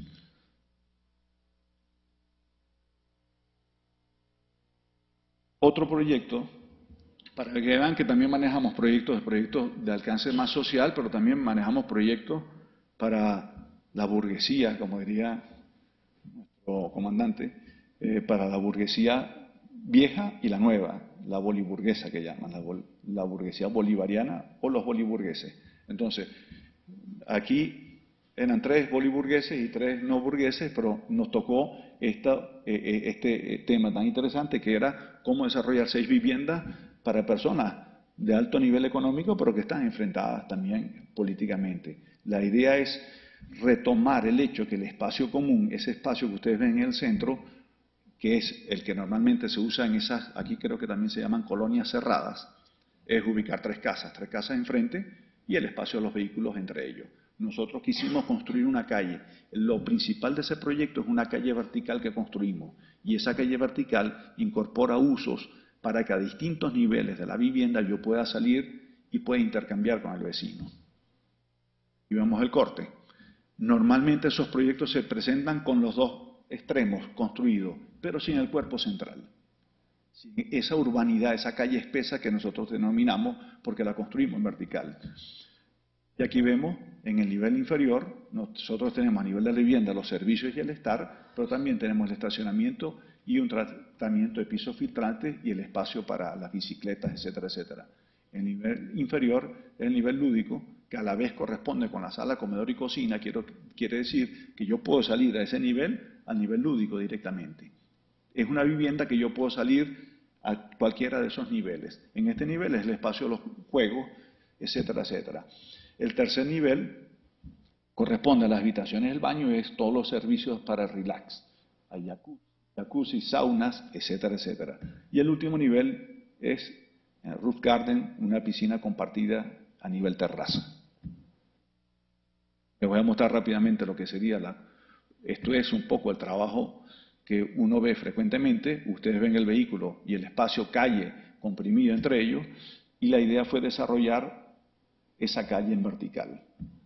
Otro proyecto, para que vean que también manejamos proyectos de alcance más social, pero también manejamos proyectos para la burguesía, como diría nuestro comandante, para la burguesía vieja y la nueva, la boliburguesa que llaman, la burguesía bolivariana o los boliburgueses. Entonces, aquí eran 3 boliburgueses y 3 no burgueses, pero nos tocó este tema tan interesante que era cómo desarrollar 6 viviendas para personas de alto nivel económico, pero que están enfrentadas también políticamente. La idea es retomar el hecho que el espacio común, ese espacio que ustedes ven en el centro, que es el que normalmente se usa en esas, aquí creo que también se llaman colonias cerradas, es ubicar 3 casas enfrente y el espacio de los vehículos entre ellos. Nosotros quisimos construir una calle. Lo principal de ese proyecto es una calle vertical que construimos y esa calle vertical incorpora usos para que a distintos niveles de la vivienda yo pueda salir y pueda intercambiar con el vecino. Y vemos el corte. Normalmente esos proyectos se presentan con los 2 extremos construidos, pero sin el cuerpo central. Sin esa urbanidad, esa calle espesa que nosotros denominamos porque la construimos en vertical. Y aquí vemos, en el nivel inferior, nosotros tenemos a nivel de la vivienda los servicios y el estar, pero también tenemos el estacionamiento y un tratamiento de pisos filtrantes y el espacio para las bicicletas, etcétera, etcétera. El nivel inferior es el nivel lúdico, que a la vez corresponde con la sala, comedor y cocina. Quiere decir que yo puedo salir a ese nivel, al nivel lúdico directamente. Es una vivienda que yo puedo salir a cualquiera de esos niveles. En este nivel es el espacio de los juegos, etcétera, etcétera. El tercer nivel corresponde a las habitaciones del baño y es todos los servicios para relax. Hay jacuzzi, saunas, etcétera, etcétera. Y el último nivel es roof garden, una piscina compartida a nivel terraza. Les voy a mostrar rápidamente lo que sería esto es un poco el trabajo que uno ve frecuentemente. Ustedes ven el vehículo y el espacio calle comprimido entre ellos, y la idea fue desarrollar esa calle en vertical.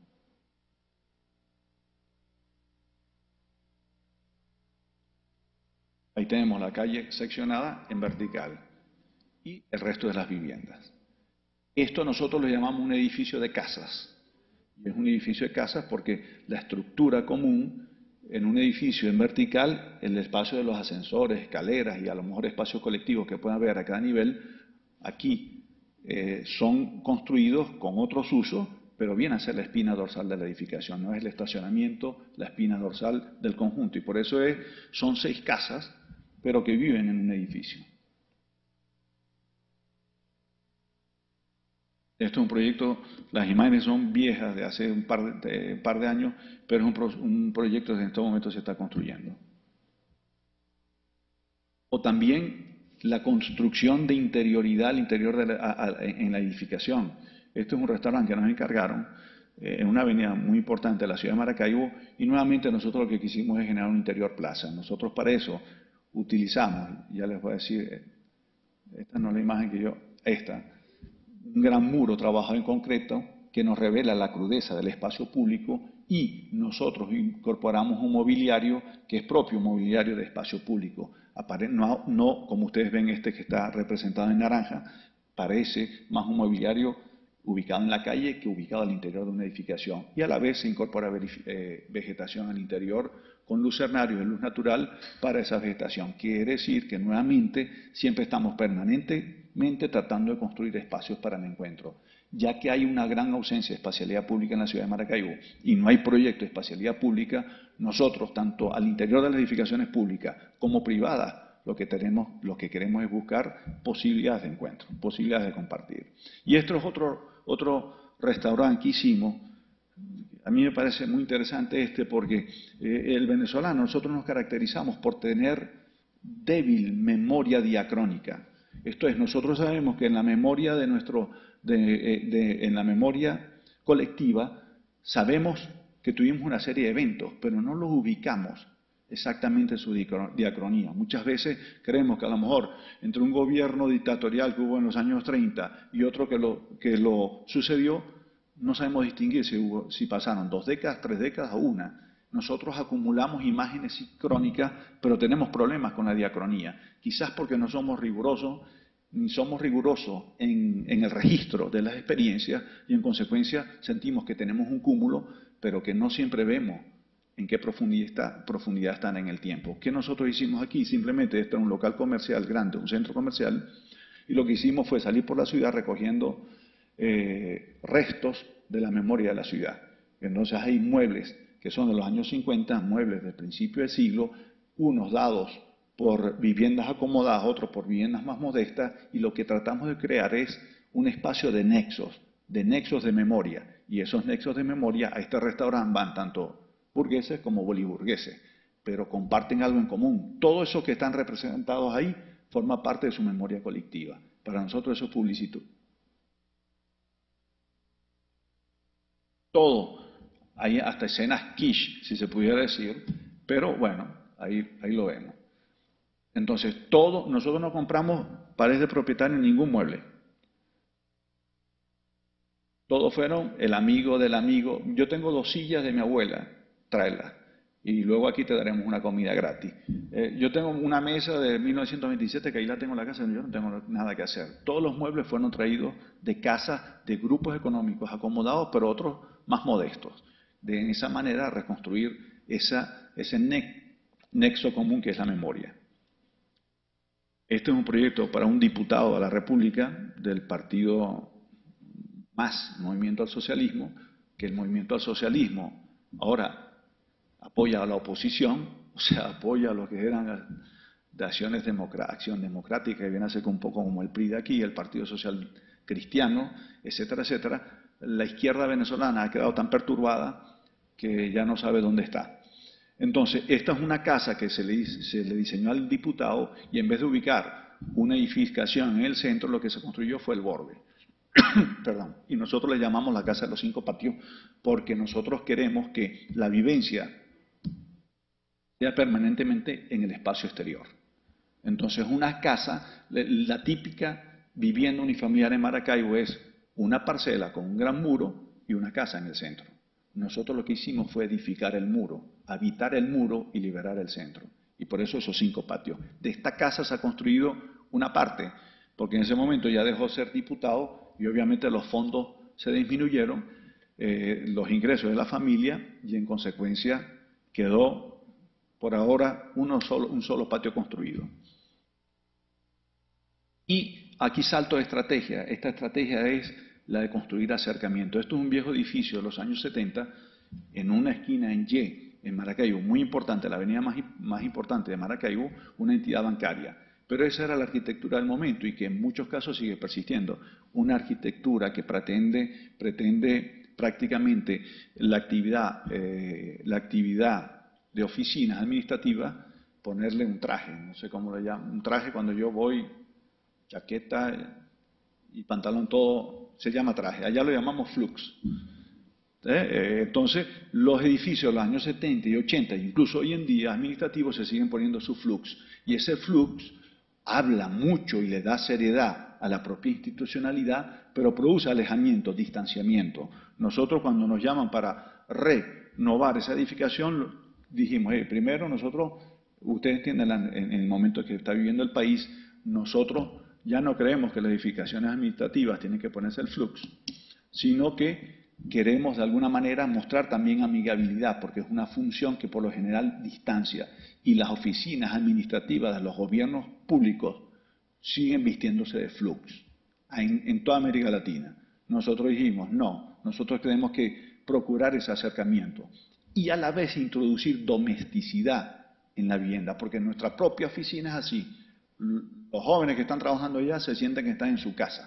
Ahí tenemos la calle seccionada en vertical y el resto de las viviendas. Esto nosotros lo llamamos un edificio de casas. Y es un edificio de casas porque la estructura común en un edificio en vertical, el espacio de los ascensores, escaleras y a lo mejor espacios colectivos que puedan haber a cada nivel, aquí son construidos con otros usos, pero viene a ser la espina dorsal de la edificación, no es el estacionamiento, la espina dorsal del conjunto. Y por eso son 6 casas, pero que viven en un edificio. Esto es un proyecto, las imágenes son viejas, de hace un par de años, pero es un proyecto que en este momento se está construyendo. O también la construcción de interioridad al interior en la edificación. Este es un restaurante que nos encargaron en una avenida muy importante de la ciudad de Maracaibo, y nuevamente nosotros lo que quisimos es generar un interior plaza. Nosotros para eso utilizamos, ya les voy a decir, esta no es la imagen que un gran muro trabajado en concreto que nos revela la crudeza del espacio público, y nosotros incorporamos un mobiliario que es propio, un mobiliario de espacio público. No como ustedes ven que está representado en naranja, parece más un mobiliario ubicado en la calle que ubicado al interior de una edificación. Y a la vez se incorpora vegetación al interior con lucernarios de luz natural para esa vegetación. Quiere decir que nuevamente siempre estamos permanentemente tratando de construir espacios para el encuentro. Ya que hay una gran ausencia de espacialidad pública en la ciudad de Maracaibo y no hay proyecto de espacialidad pública, nosotros, tanto al interior de las edificaciones públicas como privadas, lo que queremos es buscar posibilidades de encuentro, posibilidades de compartir. Y esto es otro restaurante que hicimos. A mí me parece muy interesante porque el venezolano, nosotros nos caracterizamos por tener débil memoria diacrónica. Esto es, nosotros sabemos que en la memoria en la memoria colectiva sabemos que tuvimos una serie de eventos, pero no los ubicamos exactamente su diacronía. Muchas veces creemos que a lo mejor entre un gobierno dictatorial que hubo en los años 30 y otro que lo sucedió, no sabemos distinguir si pasaron 2 décadas, 3 décadas o una. Nosotros acumulamos imágenes sincrónicas, pero tenemos problemas con la diacronía. Quizás porque no somos rigurosos, ni somos rigurosos en el registro de las experiencias, y en consecuencia sentimos que tenemos un cúmulo, pero que no siempre vemos en qué profundidad están en el tiempo. ¿Qué nosotros hicimos aquí? Simplemente esto es un local comercial grande, un centro comercial, y lo que hicimos fue salir por la ciudad recogiendo restos de la memoria de la ciudad. Entonces hay muebles que son de los años 50, muebles del principio del siglo, unos dados por viviendas acomodadas, otros por viviendas más modestas, y lo que tratamos de crear es un espacio de nexos de memoria, y esos nexos de memoria a este restaurante van tanto burgueses como boliburgueses, pero comparten algo en común. Todo eso que están representados ahí forma parte de su memoria colectiva. Para nosotros eso es publicidad. Todo, hay hasta escenas quiche, si se pudiera decir, pero bueno, ahí lo vemos. Entonces, nosotros no compramos paredes de propietario en ningún mueble. Todos fueron el amigo del amigo. Yo tengo 2 sillas de mi abuela, tráela. y luego aquí te daremos una comida gratis. Yo tengo una mesa de 1927 que ahí la tengo en la casa, yo no tengo nada que hacer. Todos los muebles fueron traídos de casas de grupos económicos acomodados, pero otros más modestos. De esa manera reconstruir ese nexo común que es la memoria. Este es un proyecto para un diputado de la República del partido MAS, Movimiento al Socialismo, que el Movimiento al Socialismo ahora apoya a la oposición, o sea, apoya a lo que eran de Acción Democrática, que viene a ser un poco como el PRI de aquí, el Partido Social Cristiano, etcétera, etcétera. La izquierda venezolana ha quedado tan perturbada que ya no sabe dónde está. Entonces, esta es una casa que se le diseñó al diputado y en vez de ubicar una edificación en el centro, lo que se construyó fue el borde. Perdón. Y nosotros le llamamos la Casa de los 5 Patios porque nosotros queremos que la vivencia sea permanentemente en el espacio exterior. Entonces, una casa, la típica vivienda unifamiliar en Maracaibo es una parcela con un gran muro y una casa en el centro. Nosotros lo que hicimos fue edificar el muro, habitar el muro y liberar el centro. Y por eso esos 5 patios. De esta casa se ha construido una parte, porque en ese momento ya dejó de ser diputado y obviamente los fondos se disminuyeron, los ingresos de la familia y en consecuencia quedó por ahora un solo patio construido. Y aquí salto de estrategia. Esta estrategia es la de construir acercamiento. Esto es un viejo edificio de los años 70 en una esquina en Y, en Maracaibo, muy importante, la avenida más importante de Maracaibo, una entidad bancaria. Pero esa era la arquitectura del momento y que en muchos casos sigue persistiendo. Una arquitectura que pretende prácticamente la actividad de oficinas administrativas, ponerle un traje, no sé cómo le llaman, un traje cuando yo voy, chaqueta y pantalón, todo se llama traje, allá lo llamamos flux. Entonces, los edificios de los años 70 y 80, incluso hoy en día, administrativos, se siguen poniendo su flux. Y ese flux habla mucho y le da seriedad a la propia institucionalidad, pero produce alejamiento, distanciamiento. Nosotros cuando nos llaman para renovar esa edificación, dijimos, primero nosotros, ustedes entienden en el momento que está viviendo el país, nosotros ya no creemos que las edificaciones administrativas tienen que ponerse el flux, sino que queremos de alguna manera mostrar también amigabilidad, porque es una función que por lo general distancia, y las oficinas administrativas de los gobiernos públicos siguen vistiéndose de flux en toda América Latina. Nosotros dijimos, no, nosotros tenemos que procurar ese acercamiento y a la vez introducir domesticidad en la vivienda, porque en nuestra propia oficina es así. Los jóvenes que están trabajando allá se sienten que están en su casa.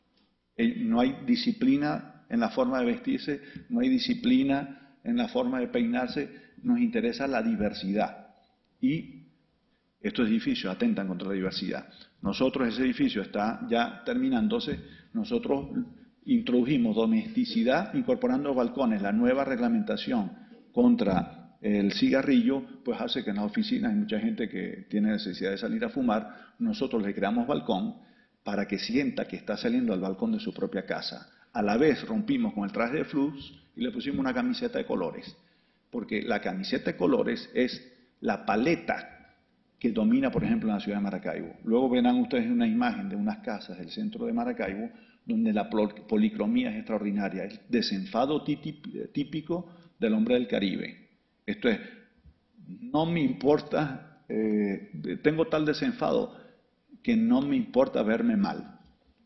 No hay disciplina en la forma de vestirse, no hay disciplina en la forma de peinarse, nos interesa la diversidad. Y estos edificios atentan contra la diversidad. Nosotros, ese edificio está ya terminándose, nosotros introdujimos domesticidad incorporando balcones. La nueva reglamentación contra el cigarrillo, pues hace que en las oficinas hay mucha gente que tiene necesidad de salir a fumar. Nosotros le creamos balcón para que sienta que está saliendo al balcón de su propia casa. A la vez rompimos con el traje de flux y le pusimos una camiseta de colores, porque la camiseta de colores es la paleta que domina, por ejemplo, en la ciudad de Maracaibo. Luego verán ustedes una imagen de unas casas del centro de Maracaibo donde la policromía es extraordinaria, el desenfado típico del hombre del Caribe. Esto es, no me importa, tengo tal desenfado que no me importa verme mal.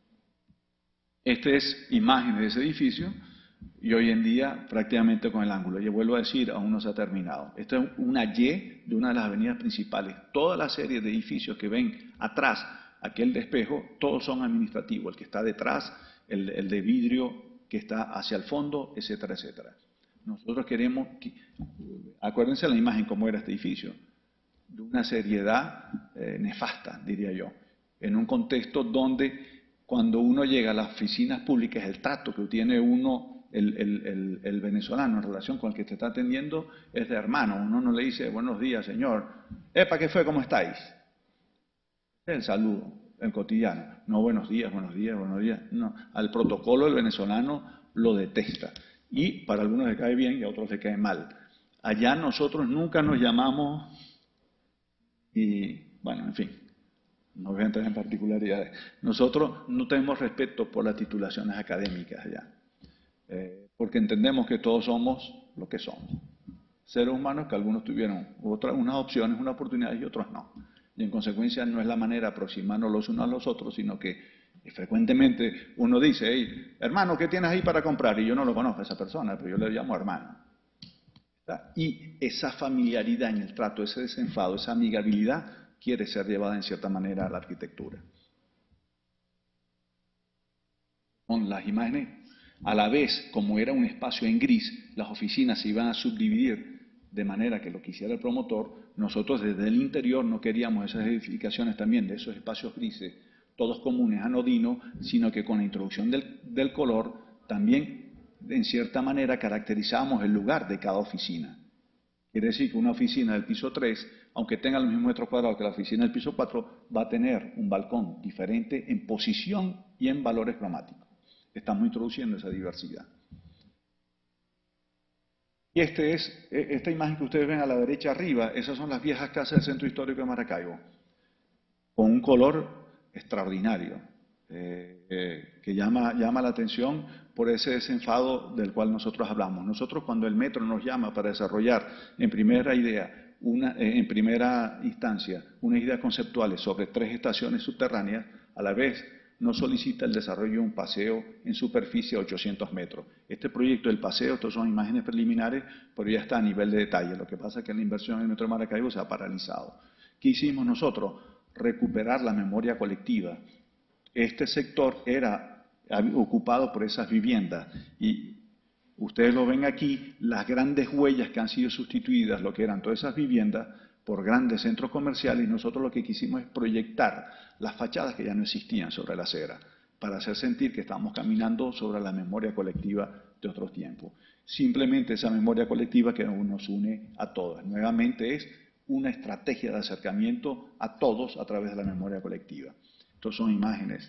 Esta es imagen de ese edificio y hoy en día prácticamente con el ángulo. Yo vuelvo a decir, aún no se ha terminado. Esta es una Y de una de las avenidas principales. Toda la serie de edificios que ven atrás, aquel de espejo, todos son administrativos. El que está detrás, el de vidrio que está hacia el fondo, etcétera, etcétera. Nosotros queremos, acuérdense la imagen cómo era este edificio, de una seriedad nefasta, diría yo, en un contexto donde cuando uno llega a las oficinas públicas, el trato que tiene uno, el venezolano en relación con el que te está atendiendo, es de hermano. Uno no le dice, buenos días, señor. ¿Epa, qué fue? ¿Cómo estáis? Es el saludo, el cotidiano. No, buenos días, buenos días, buenos días. No, al protocolo el venezolano lo detesta. Y para algunos le cae bien y a otros le cae mal. Allá nosotros nunca nos llamamos y, bueno, en fin, no voy a entrar en particularidades. Nosotros no tenemos respeto por las titulaciones académicas allá, porque entendemos que todos somos lo que somos. Seres humanos que algunos tuvieron unas opciones, unas oportunidades y otros no. Y en consecuencia no es la manera de aproximarnos los unos a los otros, sino que frecuentemente uno dice, hey, hermano, ¿qué tienes ahí para comprar? Y yo no lo conozco a esa persona, pero yo le llamo hermano. Y esa familiaridad en el trato, ese desenfado, esa amigabilidad, quiere ser llevada en cierta manera a la arquitectura. Con las imágenes, a la vez, como era un espacio en gris, las oficinas se iban a subdividir de manera que lo quisiera el promotor. Nosotros desde el interior no queríamos esas edificaciones también de esos espacios grises, todos comunes, anodinos, sino que con la introducción del color también en cierta manera caracterizamos el lugar de cada oficina. Quiere decir que una oficina del piso 3, aunque tenga los mismos metros cuadrados que la oficina del piso 4, va a tener un balcón diferente en posición y en valores cromáticos. Estamos introduciendo esa diversidad. Y esta imagen que ustedes ven a la derecha arriba, esas son las viejas casas del Centro Histórico de Maracaibo, con un color extraordinario, que llama la atención por ese desenfado del cual nosotros hablamos. Nosotros, cuando el metro nos llama para desarrollar en primera instancia unas ideas conceptuales sobre 3 estaciones subterráneas, a la vez nos solicita el desarrollo de un paseo en superficie de 800 metros. Este proyecto del paseo, estos son imágenes preliminares, pero ya está a nivel de detalle. Lo que pasa es que la inversión en el Metro de Maracaibo se ha paralizado. ¿Qué hicimos nosotros? Recuperar la memoria colectiva. Este sector era ocupado por esas viviendas y ustedes lo ven aquí, las grandes huellas que han sido sustituidas, lo que eran todas esas viviendas, por grandes centros comerciales, y nosotros lo que quisimos es proyectar las fachadas que ya no existían sobre la acera, para hacer sentir que estamos caminando sobre la memoria colectiva de otros tiempos. Simplemente esa memoria colectiva que nos une a todos. Nuevamente es una estrategia de acercamiento a todos a través de la memoria colectiva. Estas son imágenes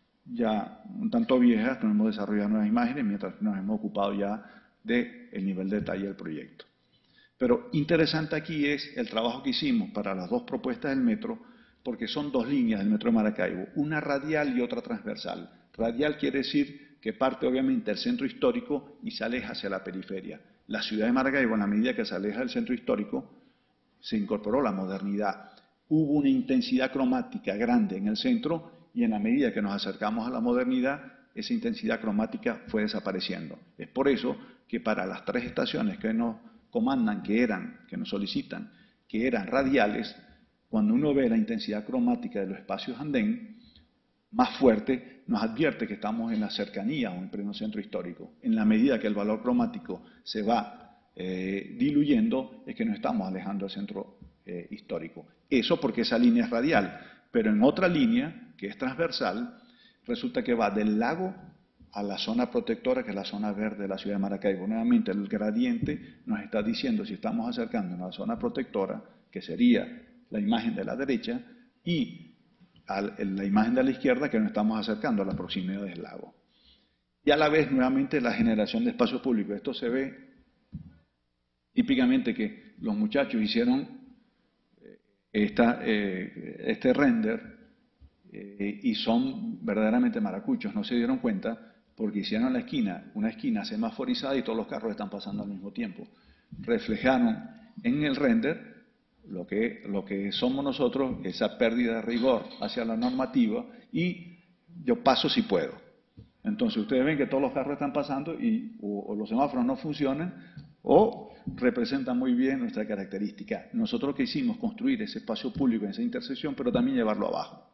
ya un tanto viejas, no hemos desarrollado nuevas imágenes, mientras nos hemos ocupado ya del nivel de detalle del proyecto. Pero interesante aquí es el trabajo que hicimos para las 2 propuestas del metro, porque son 2 líneas del Metro de Maracaibo, una radial y otra transversal. Radial quiere decir que parte obviamente del centro histórico y se aleja hacia la periferia. La ciudad de Maracaibo, en la medida que se aleja del centro histórico, se incorporó la modernidad. Hubo una intensidad cromática grande en el centro y en la medida que nos acercamos a la modernidad, esa intensidad cromática fue desapareciendo. Es por eso que para las 3 estaciones que nos comandan, que nos solicitan, que eran radiales, cuando uno ve la intensidad cromática de los espacios andén, más fuerte, nos advierte que estamos en la cercanía a un pleno centro histórico. En la medida que el valor cromático se va diluyendo, es que nos estamos alejando del centro histórico. Eso porque esa línea es radial, pero en otra línea, que es transversal, resulta que va del lago a la zona protectora, que es la zona verde de la ciudad de Maracaibo. Nuevamente, el gradiente nos está diciendo si estamos acercándonos a la zona protectora, que sería la imagen de la derecha, y la imagen de la izquierda, que nos estamos acercando a la proximidad del lago. Y a la vez, nuevamente, la generación de espacios públicos. Esto se ve típicamente que los muchachos hicieron este render y son verdaderamente maracuchos, no se dieron cuenta porque hicieron una esquina semaforizada y todos los carros están pasando al mismo tiempo. Reflejaron en el render lo que somos nosotros, esa pérdida de rigor hacia la normativa, y yo paso si puedo. Entonces ustedes ven que todos los carros están pasando y o los semáforos no funcionan o representan muy bien nuestra característica. Nosotros lo que hicimos, construir ese espacio público en esa intersección, pero también llevarlo abajo.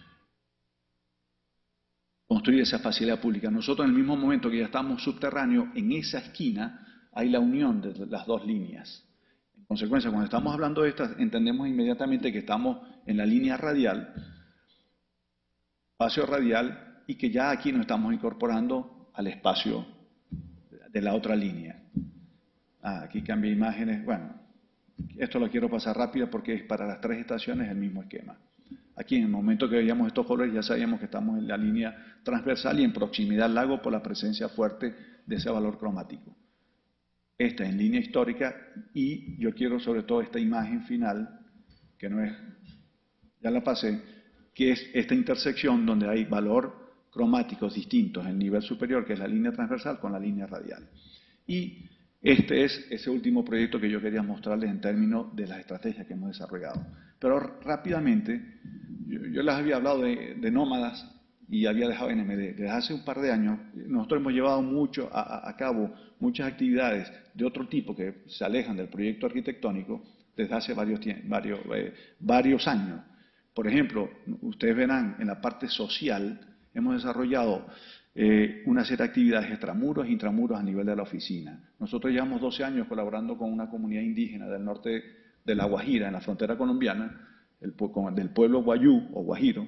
Construir esa facilidad pública. Nosotros en el mismo momento que ya estamos subterráneos, en esa esquina hay la unión de las 2 líneas. En consecuencia, cuando estamos hablando de estas, entendemos inmediatamente que estamos en la línea radial, espacio radial, y que ya aquí nos estamos incorporando al espacio de la otra línea. Aquí cambia imágenes. Bueno, esto lo quiero pasar rápido porque es para las 3 estaciones el mismo esquema. Aquí, en el momento que veíamos estos colores, ya sabíamos que estamos en la línea transversal y en proximidad al lago por la presencia fuerte de ese valor cromático. esta en línea histórica, y yo quiero sobre todo esta imagen final, que no es, ya la pasé, que es esta intersección donde hay valor cromáticos distintos en el nivel superior, que es la línea transversal, con la línea radial. Y este es ese último proyecto que yo quería mostrarles en términos de las estrategias que hemos desarrollado. Pero rápidamente, yo les había hablado de nómadas y había dejado NMD. Desde hace un par de años, nosotros hemos llevado a cabo muchas actividades de otro tipo que se alejan del proyecto arquitectónico desde hace varios años. Por ejemplo, ustedes verán en la parte social, hemos desarrollado una serie de actividades extramuros e intramuros a nivel de la oficina. Nosotros llevamos 12 años colaborando con una comunidad indígena del norte de La Guajira, en la frontera colombiana, del pueblo Guayú o Guajiro,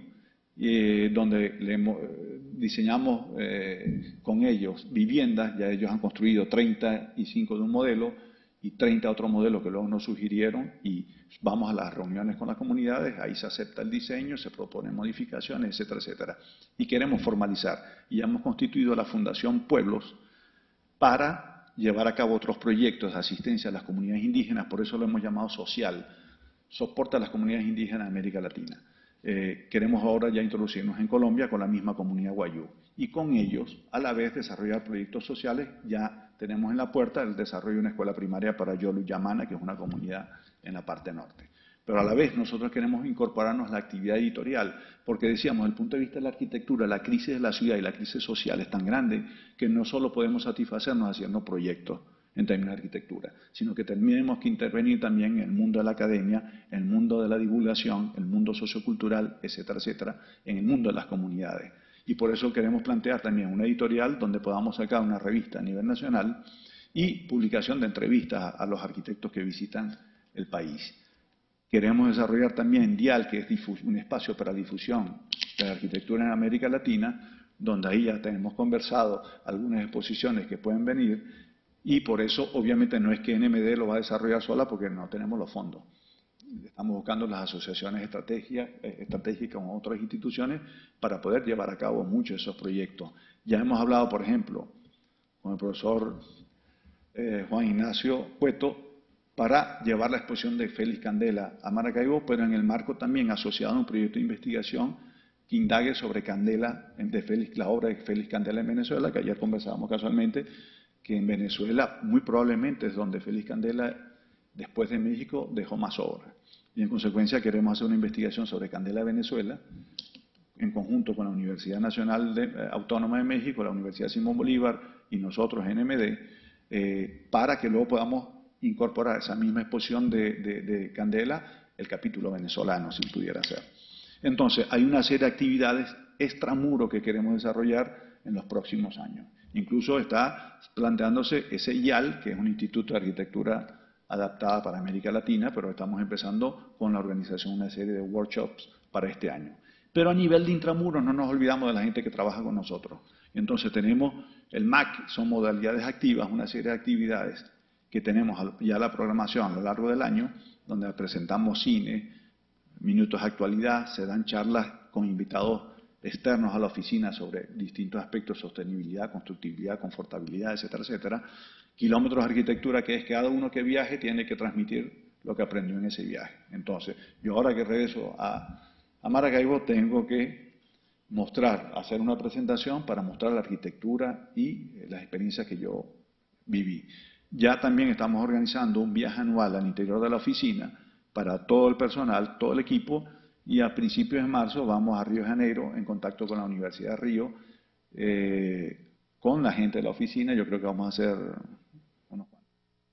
donde diseñamos con ellos viviendas. Ya ellos han construido 35 de un modelo y 30 otros modelos que luego nos sugirieron, y vamos a las reuniones con las comunidades, ahí se acepta el diseño, se proponen modificaciones, etcétera, etcétera. Y queremos formalizar. Y ya hemos constituido la Fundación Pueblos para llevar a cabo otros proyectos de asistencia a las comunidades indígenas, por eso lo hemos llamado social, soporta a las comunidades indígenas de América Latina. Queremos ahora ya introducirnos en Colombia con la misma comunidad Guayú, y con ellos a la vez desarrollar proyectos sociales. Ya tenemos en la puerta el desarrollo de una escuela primaria para Yolu Yamana, que es una comunidad en la parte norte. Pero a la vez nosotros queremos incorporarnos a la actividad editorial, porque decíamos, desde el punto de vista de la arquitectura, la crisis de la ciudad y la crisis social es tan grande que no solo podemos satisfacernos haciendo proyectos en términos de arquitectura, sino que tenemos que intervenir también en el mundo de la academia, en el mundo de la divulgación, en el mundo sociocultural, etcétera, etcétera, en el mundo de las comunidades. Y por eso queremos plantear también una editorial donde podamos sacar una revista a nivel nacional y publicación de entrevistas a los arquitectos que visitan el país. Queremos desarrollar también DIAL, que es un espacio para difusión de la arquitectura en América Latina, donde ahí ya tenemos conversado algunas exposiciones que pueden venir, y por eso obviamente no es que NMD lo va a desarrollar sola, porque no tenemos los fondos. Estamos buscando las asociaciones estratégicas con otras instituciones para poder llevar a cabo muchos de esos proyectos. Ya hemos hablado, por ejemplo, con el profesor Juan Ignacio Cueto para llevar la exposición de Félix Candela a Maracaibo, pero en el marco también asociado a un proyecto de investigación que indague sobre Candela, la obra de Félix Candela en Venezuela, que ayer conversábamos casualmente, que en Venezuela muy probablemente es donde Félix Candela, después de México, dejó más obras. Y en consecuencia queremos hacer una investigación sobre Candela de Venezuela, en conjunto con la Universidad Nacional Autónoma de México, la Universidad Simón Bolívar y nosotros, NMD, para que luego podamos incorporar esa misma exposición de Candela, el capítulo venezolano, si pudiera ser. Entonces, hay una serie de actividades extramuro que queremos desarrollar en los próximos años. Incluso está planteándose ese IAL, que es un instituto de arquitectura adaptada para América Latina, pero estamos empezando con la organización de una serie de workshops para este año. Pero a nivel de intramuros no nos olvidamos de la gente que trabaja con nosotros. Entonces tenemos el MAC, son modalidades activas, una serie de actividades que tenemos ya la programación a lo largo del año, donde presentamos cine, minutos de actualidad, se dan charlas con invitados externos a la oficina sobre distintos aspectos de sostenibilidad, constructibilidad, confortabilidad, etcétera, etcétera. Kilómetros de arquitectura, que es que cada uno que viaje tiene que transmitir lo que aprendió en ese viaje. Entonces, yo ahora que regreso a Maracaibo tengo que hacer una presentación para mostrar la arquitectura y las experiencias que yo viví. Ya también estamos organizando un viaje anual al interior de la oficina para todo el personal, todo el equipo, y a principios de marzo vamos a Río de Janeiro en contacto con la Universidad de Río, con la gente de la oficina. Yo creo que vamos a hacer unos cuantos.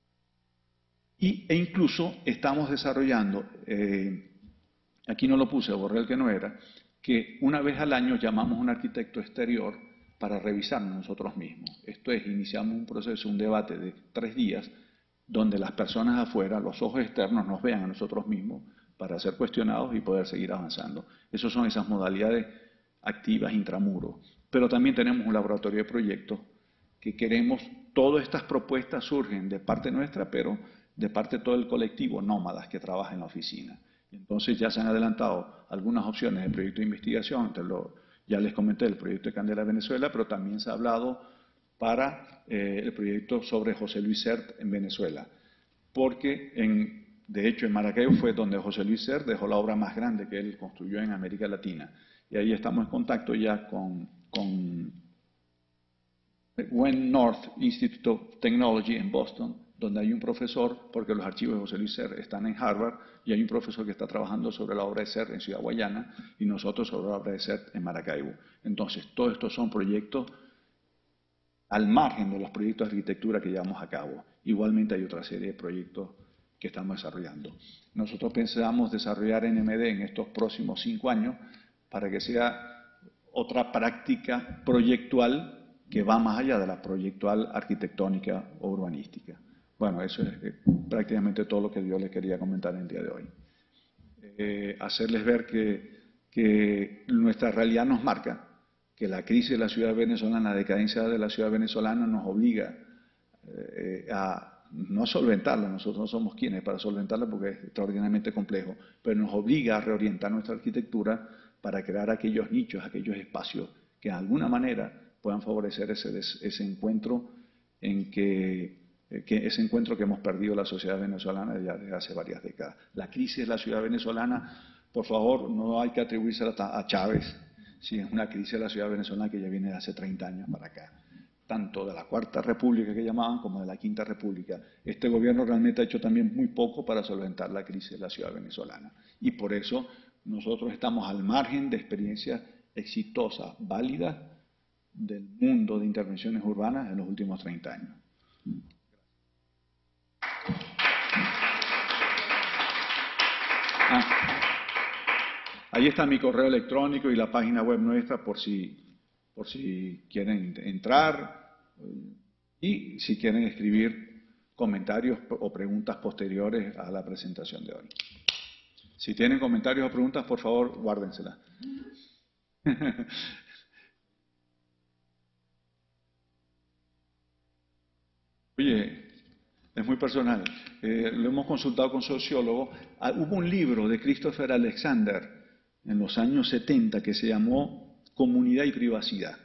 E incluso estamos desarrollando, aquí no lo puse, borré el que no era, que una vez al año llamamos a un arquitecto exterior para revisarnos nosotros mismos. Esto es, iniciamos un proceso, un debate de 3 días, donde las personas afuera, los ojos externos, nos vean a nosotros mismos para ser cuestionados y poder seguir avanzando. Esas son esas modalidades activas intramuros. Pero también tenemos un laboratorio de proyectos que queremos, todas estas propuestas surgen de parte nuestra, pero de parte de todo el colectivo nómadas que trabaja en la oficina. Entonces ya se han adelantado algunas opciones de proyecto de investigación, ya les comenté el proyecto de Candela Venezuela, pero también se ha hablado para el proyecto sobre José Luis Sert en Venezuela. Porque, de hecho, en Maracaibo fue donde José Luis Sert dejó la obra más grande que él construyó en América Latina. Y ahí estamos en contacto ya con Went North Institute of Technology en Boston, donde hay un profesor, porque los archivos de José Luis Sert están en Harvard, y hay un profesor que está trabajando sobre la obra de Sert en Ciudad Guayana, y nosotros sobre la obra de Sert en Maracaibo. Entonces, todos estos son proyectos al margen de los proyectos de arquitectura que llevamos a cabo. Igualmente hay otra serie de proyectos que estamos desarrollando. Nosotros pensamos desarrollar NMD en estos próximos 5 años para que sea otra práctica proyectual que va más allá de la proyectual arquitectónica o urbanística. Bueno, eso es prácticamente todo lo que yo les quería comentar en el día de hoy. Hacerles ver que nuestra realidad nos marca, que la crisis de la ciudad venezolana, la decadencia de la ciudad venezolana nos obliga no a solventarla, nosotros no somos quienes para solventarla porque es extraordinariamente complejo, pero nos obliga a reorientar nuestra arquitectura para crear aquellos nichos, aquellos espacios que de alguna manera puedan favorecer ese encuentro ese encuentro que hemos perdido la sociedad venezolana ya desde hace varias décadas. La crisis de la ciudad venezolana, por favor, no hay que atribuírsela a Chávez, sí, es una crisis de la ciudad venezolana que ya viene de hace 30 años para acá, tanto de la Cuarta República que llamaban como de la Quinta República. Este gobierno realmente ha hecho también muy poco para solventar la crisis de la ciudad venezolana. Y por eso nosotros estamos al margen de experiencias exitosas, válidas, del mundo de intervenciones urbanas en los últimos 30 años. Ahí está mi correo electrónico y la página web nuestra por si quieren entrar y si quieren escribir comentarios o preguntas posteriores a la presentación de hoy. Si tienen comentarios o preguntas, por favor, guárdenselas. Oye, es muy personal. Lo hemos consultado con sociólogos. Hubo un libro de Christopher Alexander en los años 70 que se llamó Comunidad y Privacidad.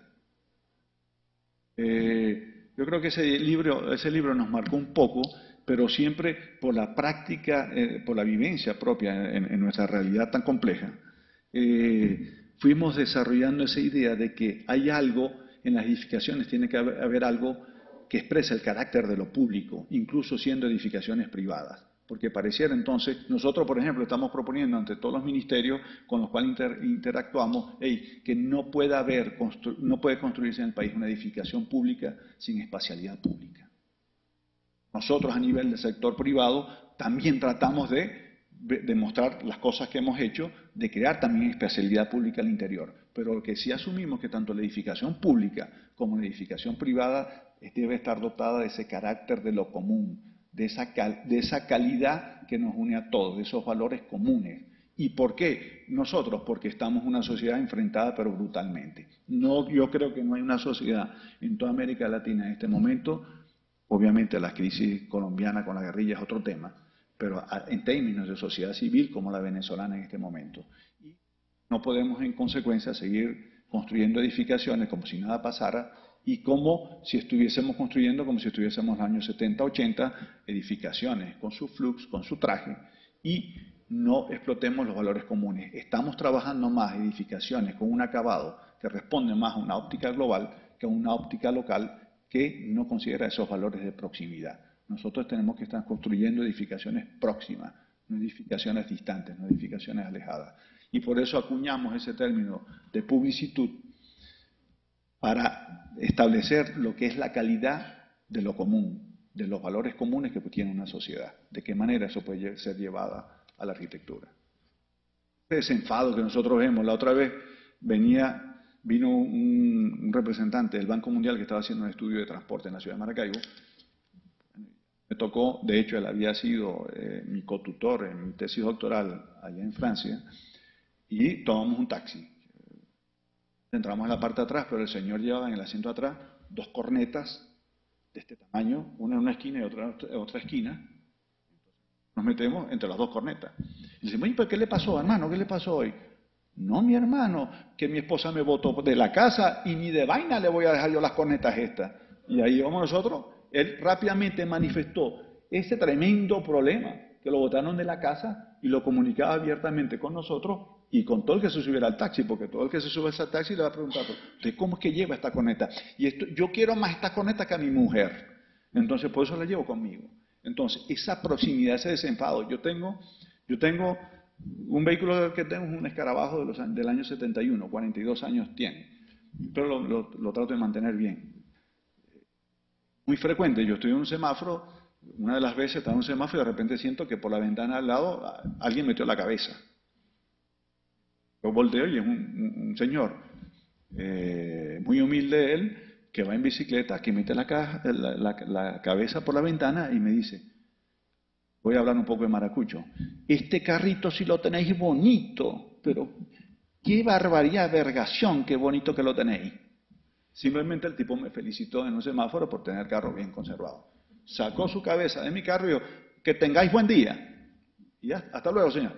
Yo creo que ese libro nos marcó un poco, pero siempre por la práctica, por la vivencia propia en nuestra realidad tan compleja. Fuimos desarrollando esa idea de que hay algo en las edificaciones, tiene que haber algo que expresa el carácter de lo público, incluso siendo edificaciones privadas. Porque pareciera entonces, nosotros por ejemplo estamos proponiendo ante todos los ministerios con los cuales interactuamos, que no puede construirse en el país una edificación pública sin espacialidad pública. Nosotros a nivel del sector privado también tratamos de demostrar las cosas que hemos hecho, de crear también espacialidad pública al interior. Pero lo que sí asumimos que tanto la edificación pública como la edificación privada debe estar dotada de ese carácter de lo común, de esa calidad que nos une a todos, de esos valores comunes. ¿Y por qué? Nosotros, porque estamos en una sociedad enfrentada pero brutalmente. Yo creo que no hay una sociedad en toda América Latina en este momento, obviamente la crisis colombiana con la guerrilla es otro tema, pero en términos de sociedad civil como la venezolana en este momento. Y no podemos en consecuencia seguir construyendo edificaciones como si nada pasara y como si estuviésemos construyendo, como si estuviésemos en los años 70, 80, edificaciones con su flux, con su traje, y no explotemos los valores comunes. Estamos trabajando más edificaciones con un acabado que responde más a una óptica global que a una óptica local que no considera esos valores de proximidad. Nosotros tenemos que estar construyendo edificaciones próximas, no edificaciones distantes, no edificaciones alejadas. Y por eso acuñamos ese término de publicitud para establecer lo que es la calidad de lo común, de los valores comunes que tiene una sociedad, de qué manera eso puede ser llevada a la arquitectura. Ese desenfado que nosotros vemos, la otra vez vino un representante del Banco Mundial que estaba haciendo un estudio de transporte en la ciudad de Maracaibo. Me tocó, de hecho él había sido mi cotutor en mi tesis doctoral allá en Francia, y tomamos un taxi. Entramos en la parte de atrás, pero el señor llevaba en el asiento de atrás 2 cornetas de este tamaño, una en una esquina y otra en otra esquina. Nos metemos entre las 2 cornetas. Y decimos, ¿y qué le pasó, hermano? ¿Qué le pasó hoy? No, mi hermano, que mi esposa me botó de la casa y ni de vaina le voy a dejar yo las cornetas estas. Y ahí vamos nosotros. Él rápidamente manifestó ese tremendo problema, que lo botaron de la casa y lo comunicaba abiertamente con nosotros y con todo el que se subiera al taxi, porque todo el que se sube a ese taxi le va a preguntar, ¿usted cómo es que lleva esta corneta? Y esto, yo quiero más esta corneta que a mi mujer. Entonces, por eso la llevo conmigo. Entonces, esa proximidad, ese desenfado. Yo tengo un vehículo que tengo, un escarabajo del año 71, 42 años tiene, pero lo trato de mantener bien. Muy frecuente, yo estoy en un semáforo, una de las veces estaba en un semáforo y de repente siento que por la ventana al lado alguien metió la cabeza. Yo volteo y es un señor muy humilde él, que va en bicicleta, que mete la cabeza por la ventana y me dice, voy a hablar un poco de maracucho, este carrito si lo tenéis bonito, pero qué barbaridad, vergación, qué bonito que lo tenéis. Simplemente el tipo me felicitó en un semáforo por tener el carro bien conservado. Sacó su cabeza de mi carro y dijo, que tengáis buen día. Y ya, hasta luego, señor.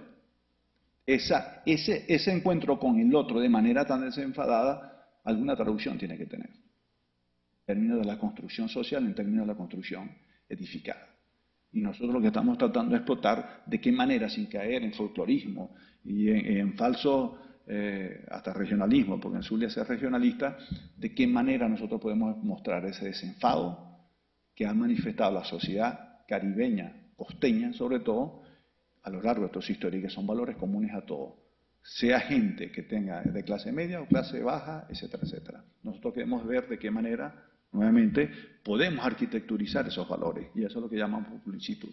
Ese encuentro con el otro de manera tan desenfadada, alguna traducción tiene que tener. En términos de la construcción social, en términos de la construcción edificada. Y nosotros lo que estamos tratando de explotar, de qué manera, sin caer en folclorismo y en falso hasta regionalismo, porque en Zulia es regionalista, de qué manera nosotros podemos mostrar ese desenfado que ha manifestado la sociedad caribeña, costeña sobre todo, a lo largo de toda su historia, y que son valores comunes a todos, sea gente que tenga de clase media o clase baja, etcétera, etcétera. Nosotros queremos ver de qué manera, nuevamente, podemos arquitecturizar esos valores, y eso es lo que llaman publicitud.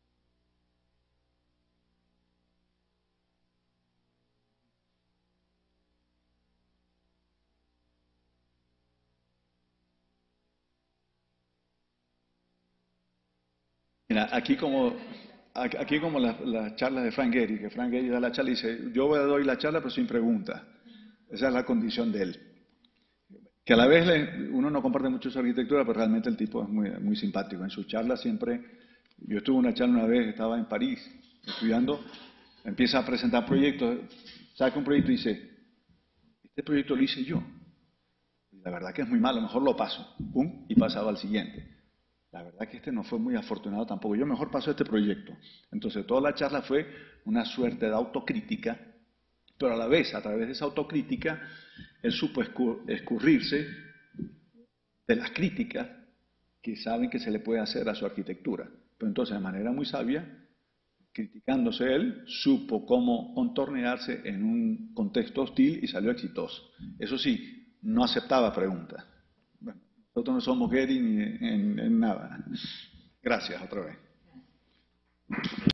Mira, aquí como las charlas de Frank Gehry, que Frank Gehry da la charla y dice, yo doy la charla pero sin preguntas. Esa es la condición de él. Que a la vez uno no comparte mucho su arquitectura, pero realmente el tipo es muy, muy simpático. En sus charlas siempre, yo estuve en una charla una vez, estaba en París estudiando, empieza a presentar proyectos, saca un proyecto y dice, este proyecto lo hice yo. La verdad que es muy malo, mejor lo paso. Pum, y pasaba al siguiente. La verdad que este no fue muy afortunado tampoco. Yo mejor paso este proyecto. Entonces toda la charla fue una suerte de autocrítica, pero a la vez, a través de esa autocrítica, él supo escurrirse de las críticas que saben que se le puede hacer a su arquitectura. Pero entonces, de manera muy sabia, criticándose él, supo cómo contornearse en un contexto hostil y salió exitoso. Eso sí, no aceptaba preguntas. Bueno, nosotros no somos Gehry ni en nada. Gracias otra vez.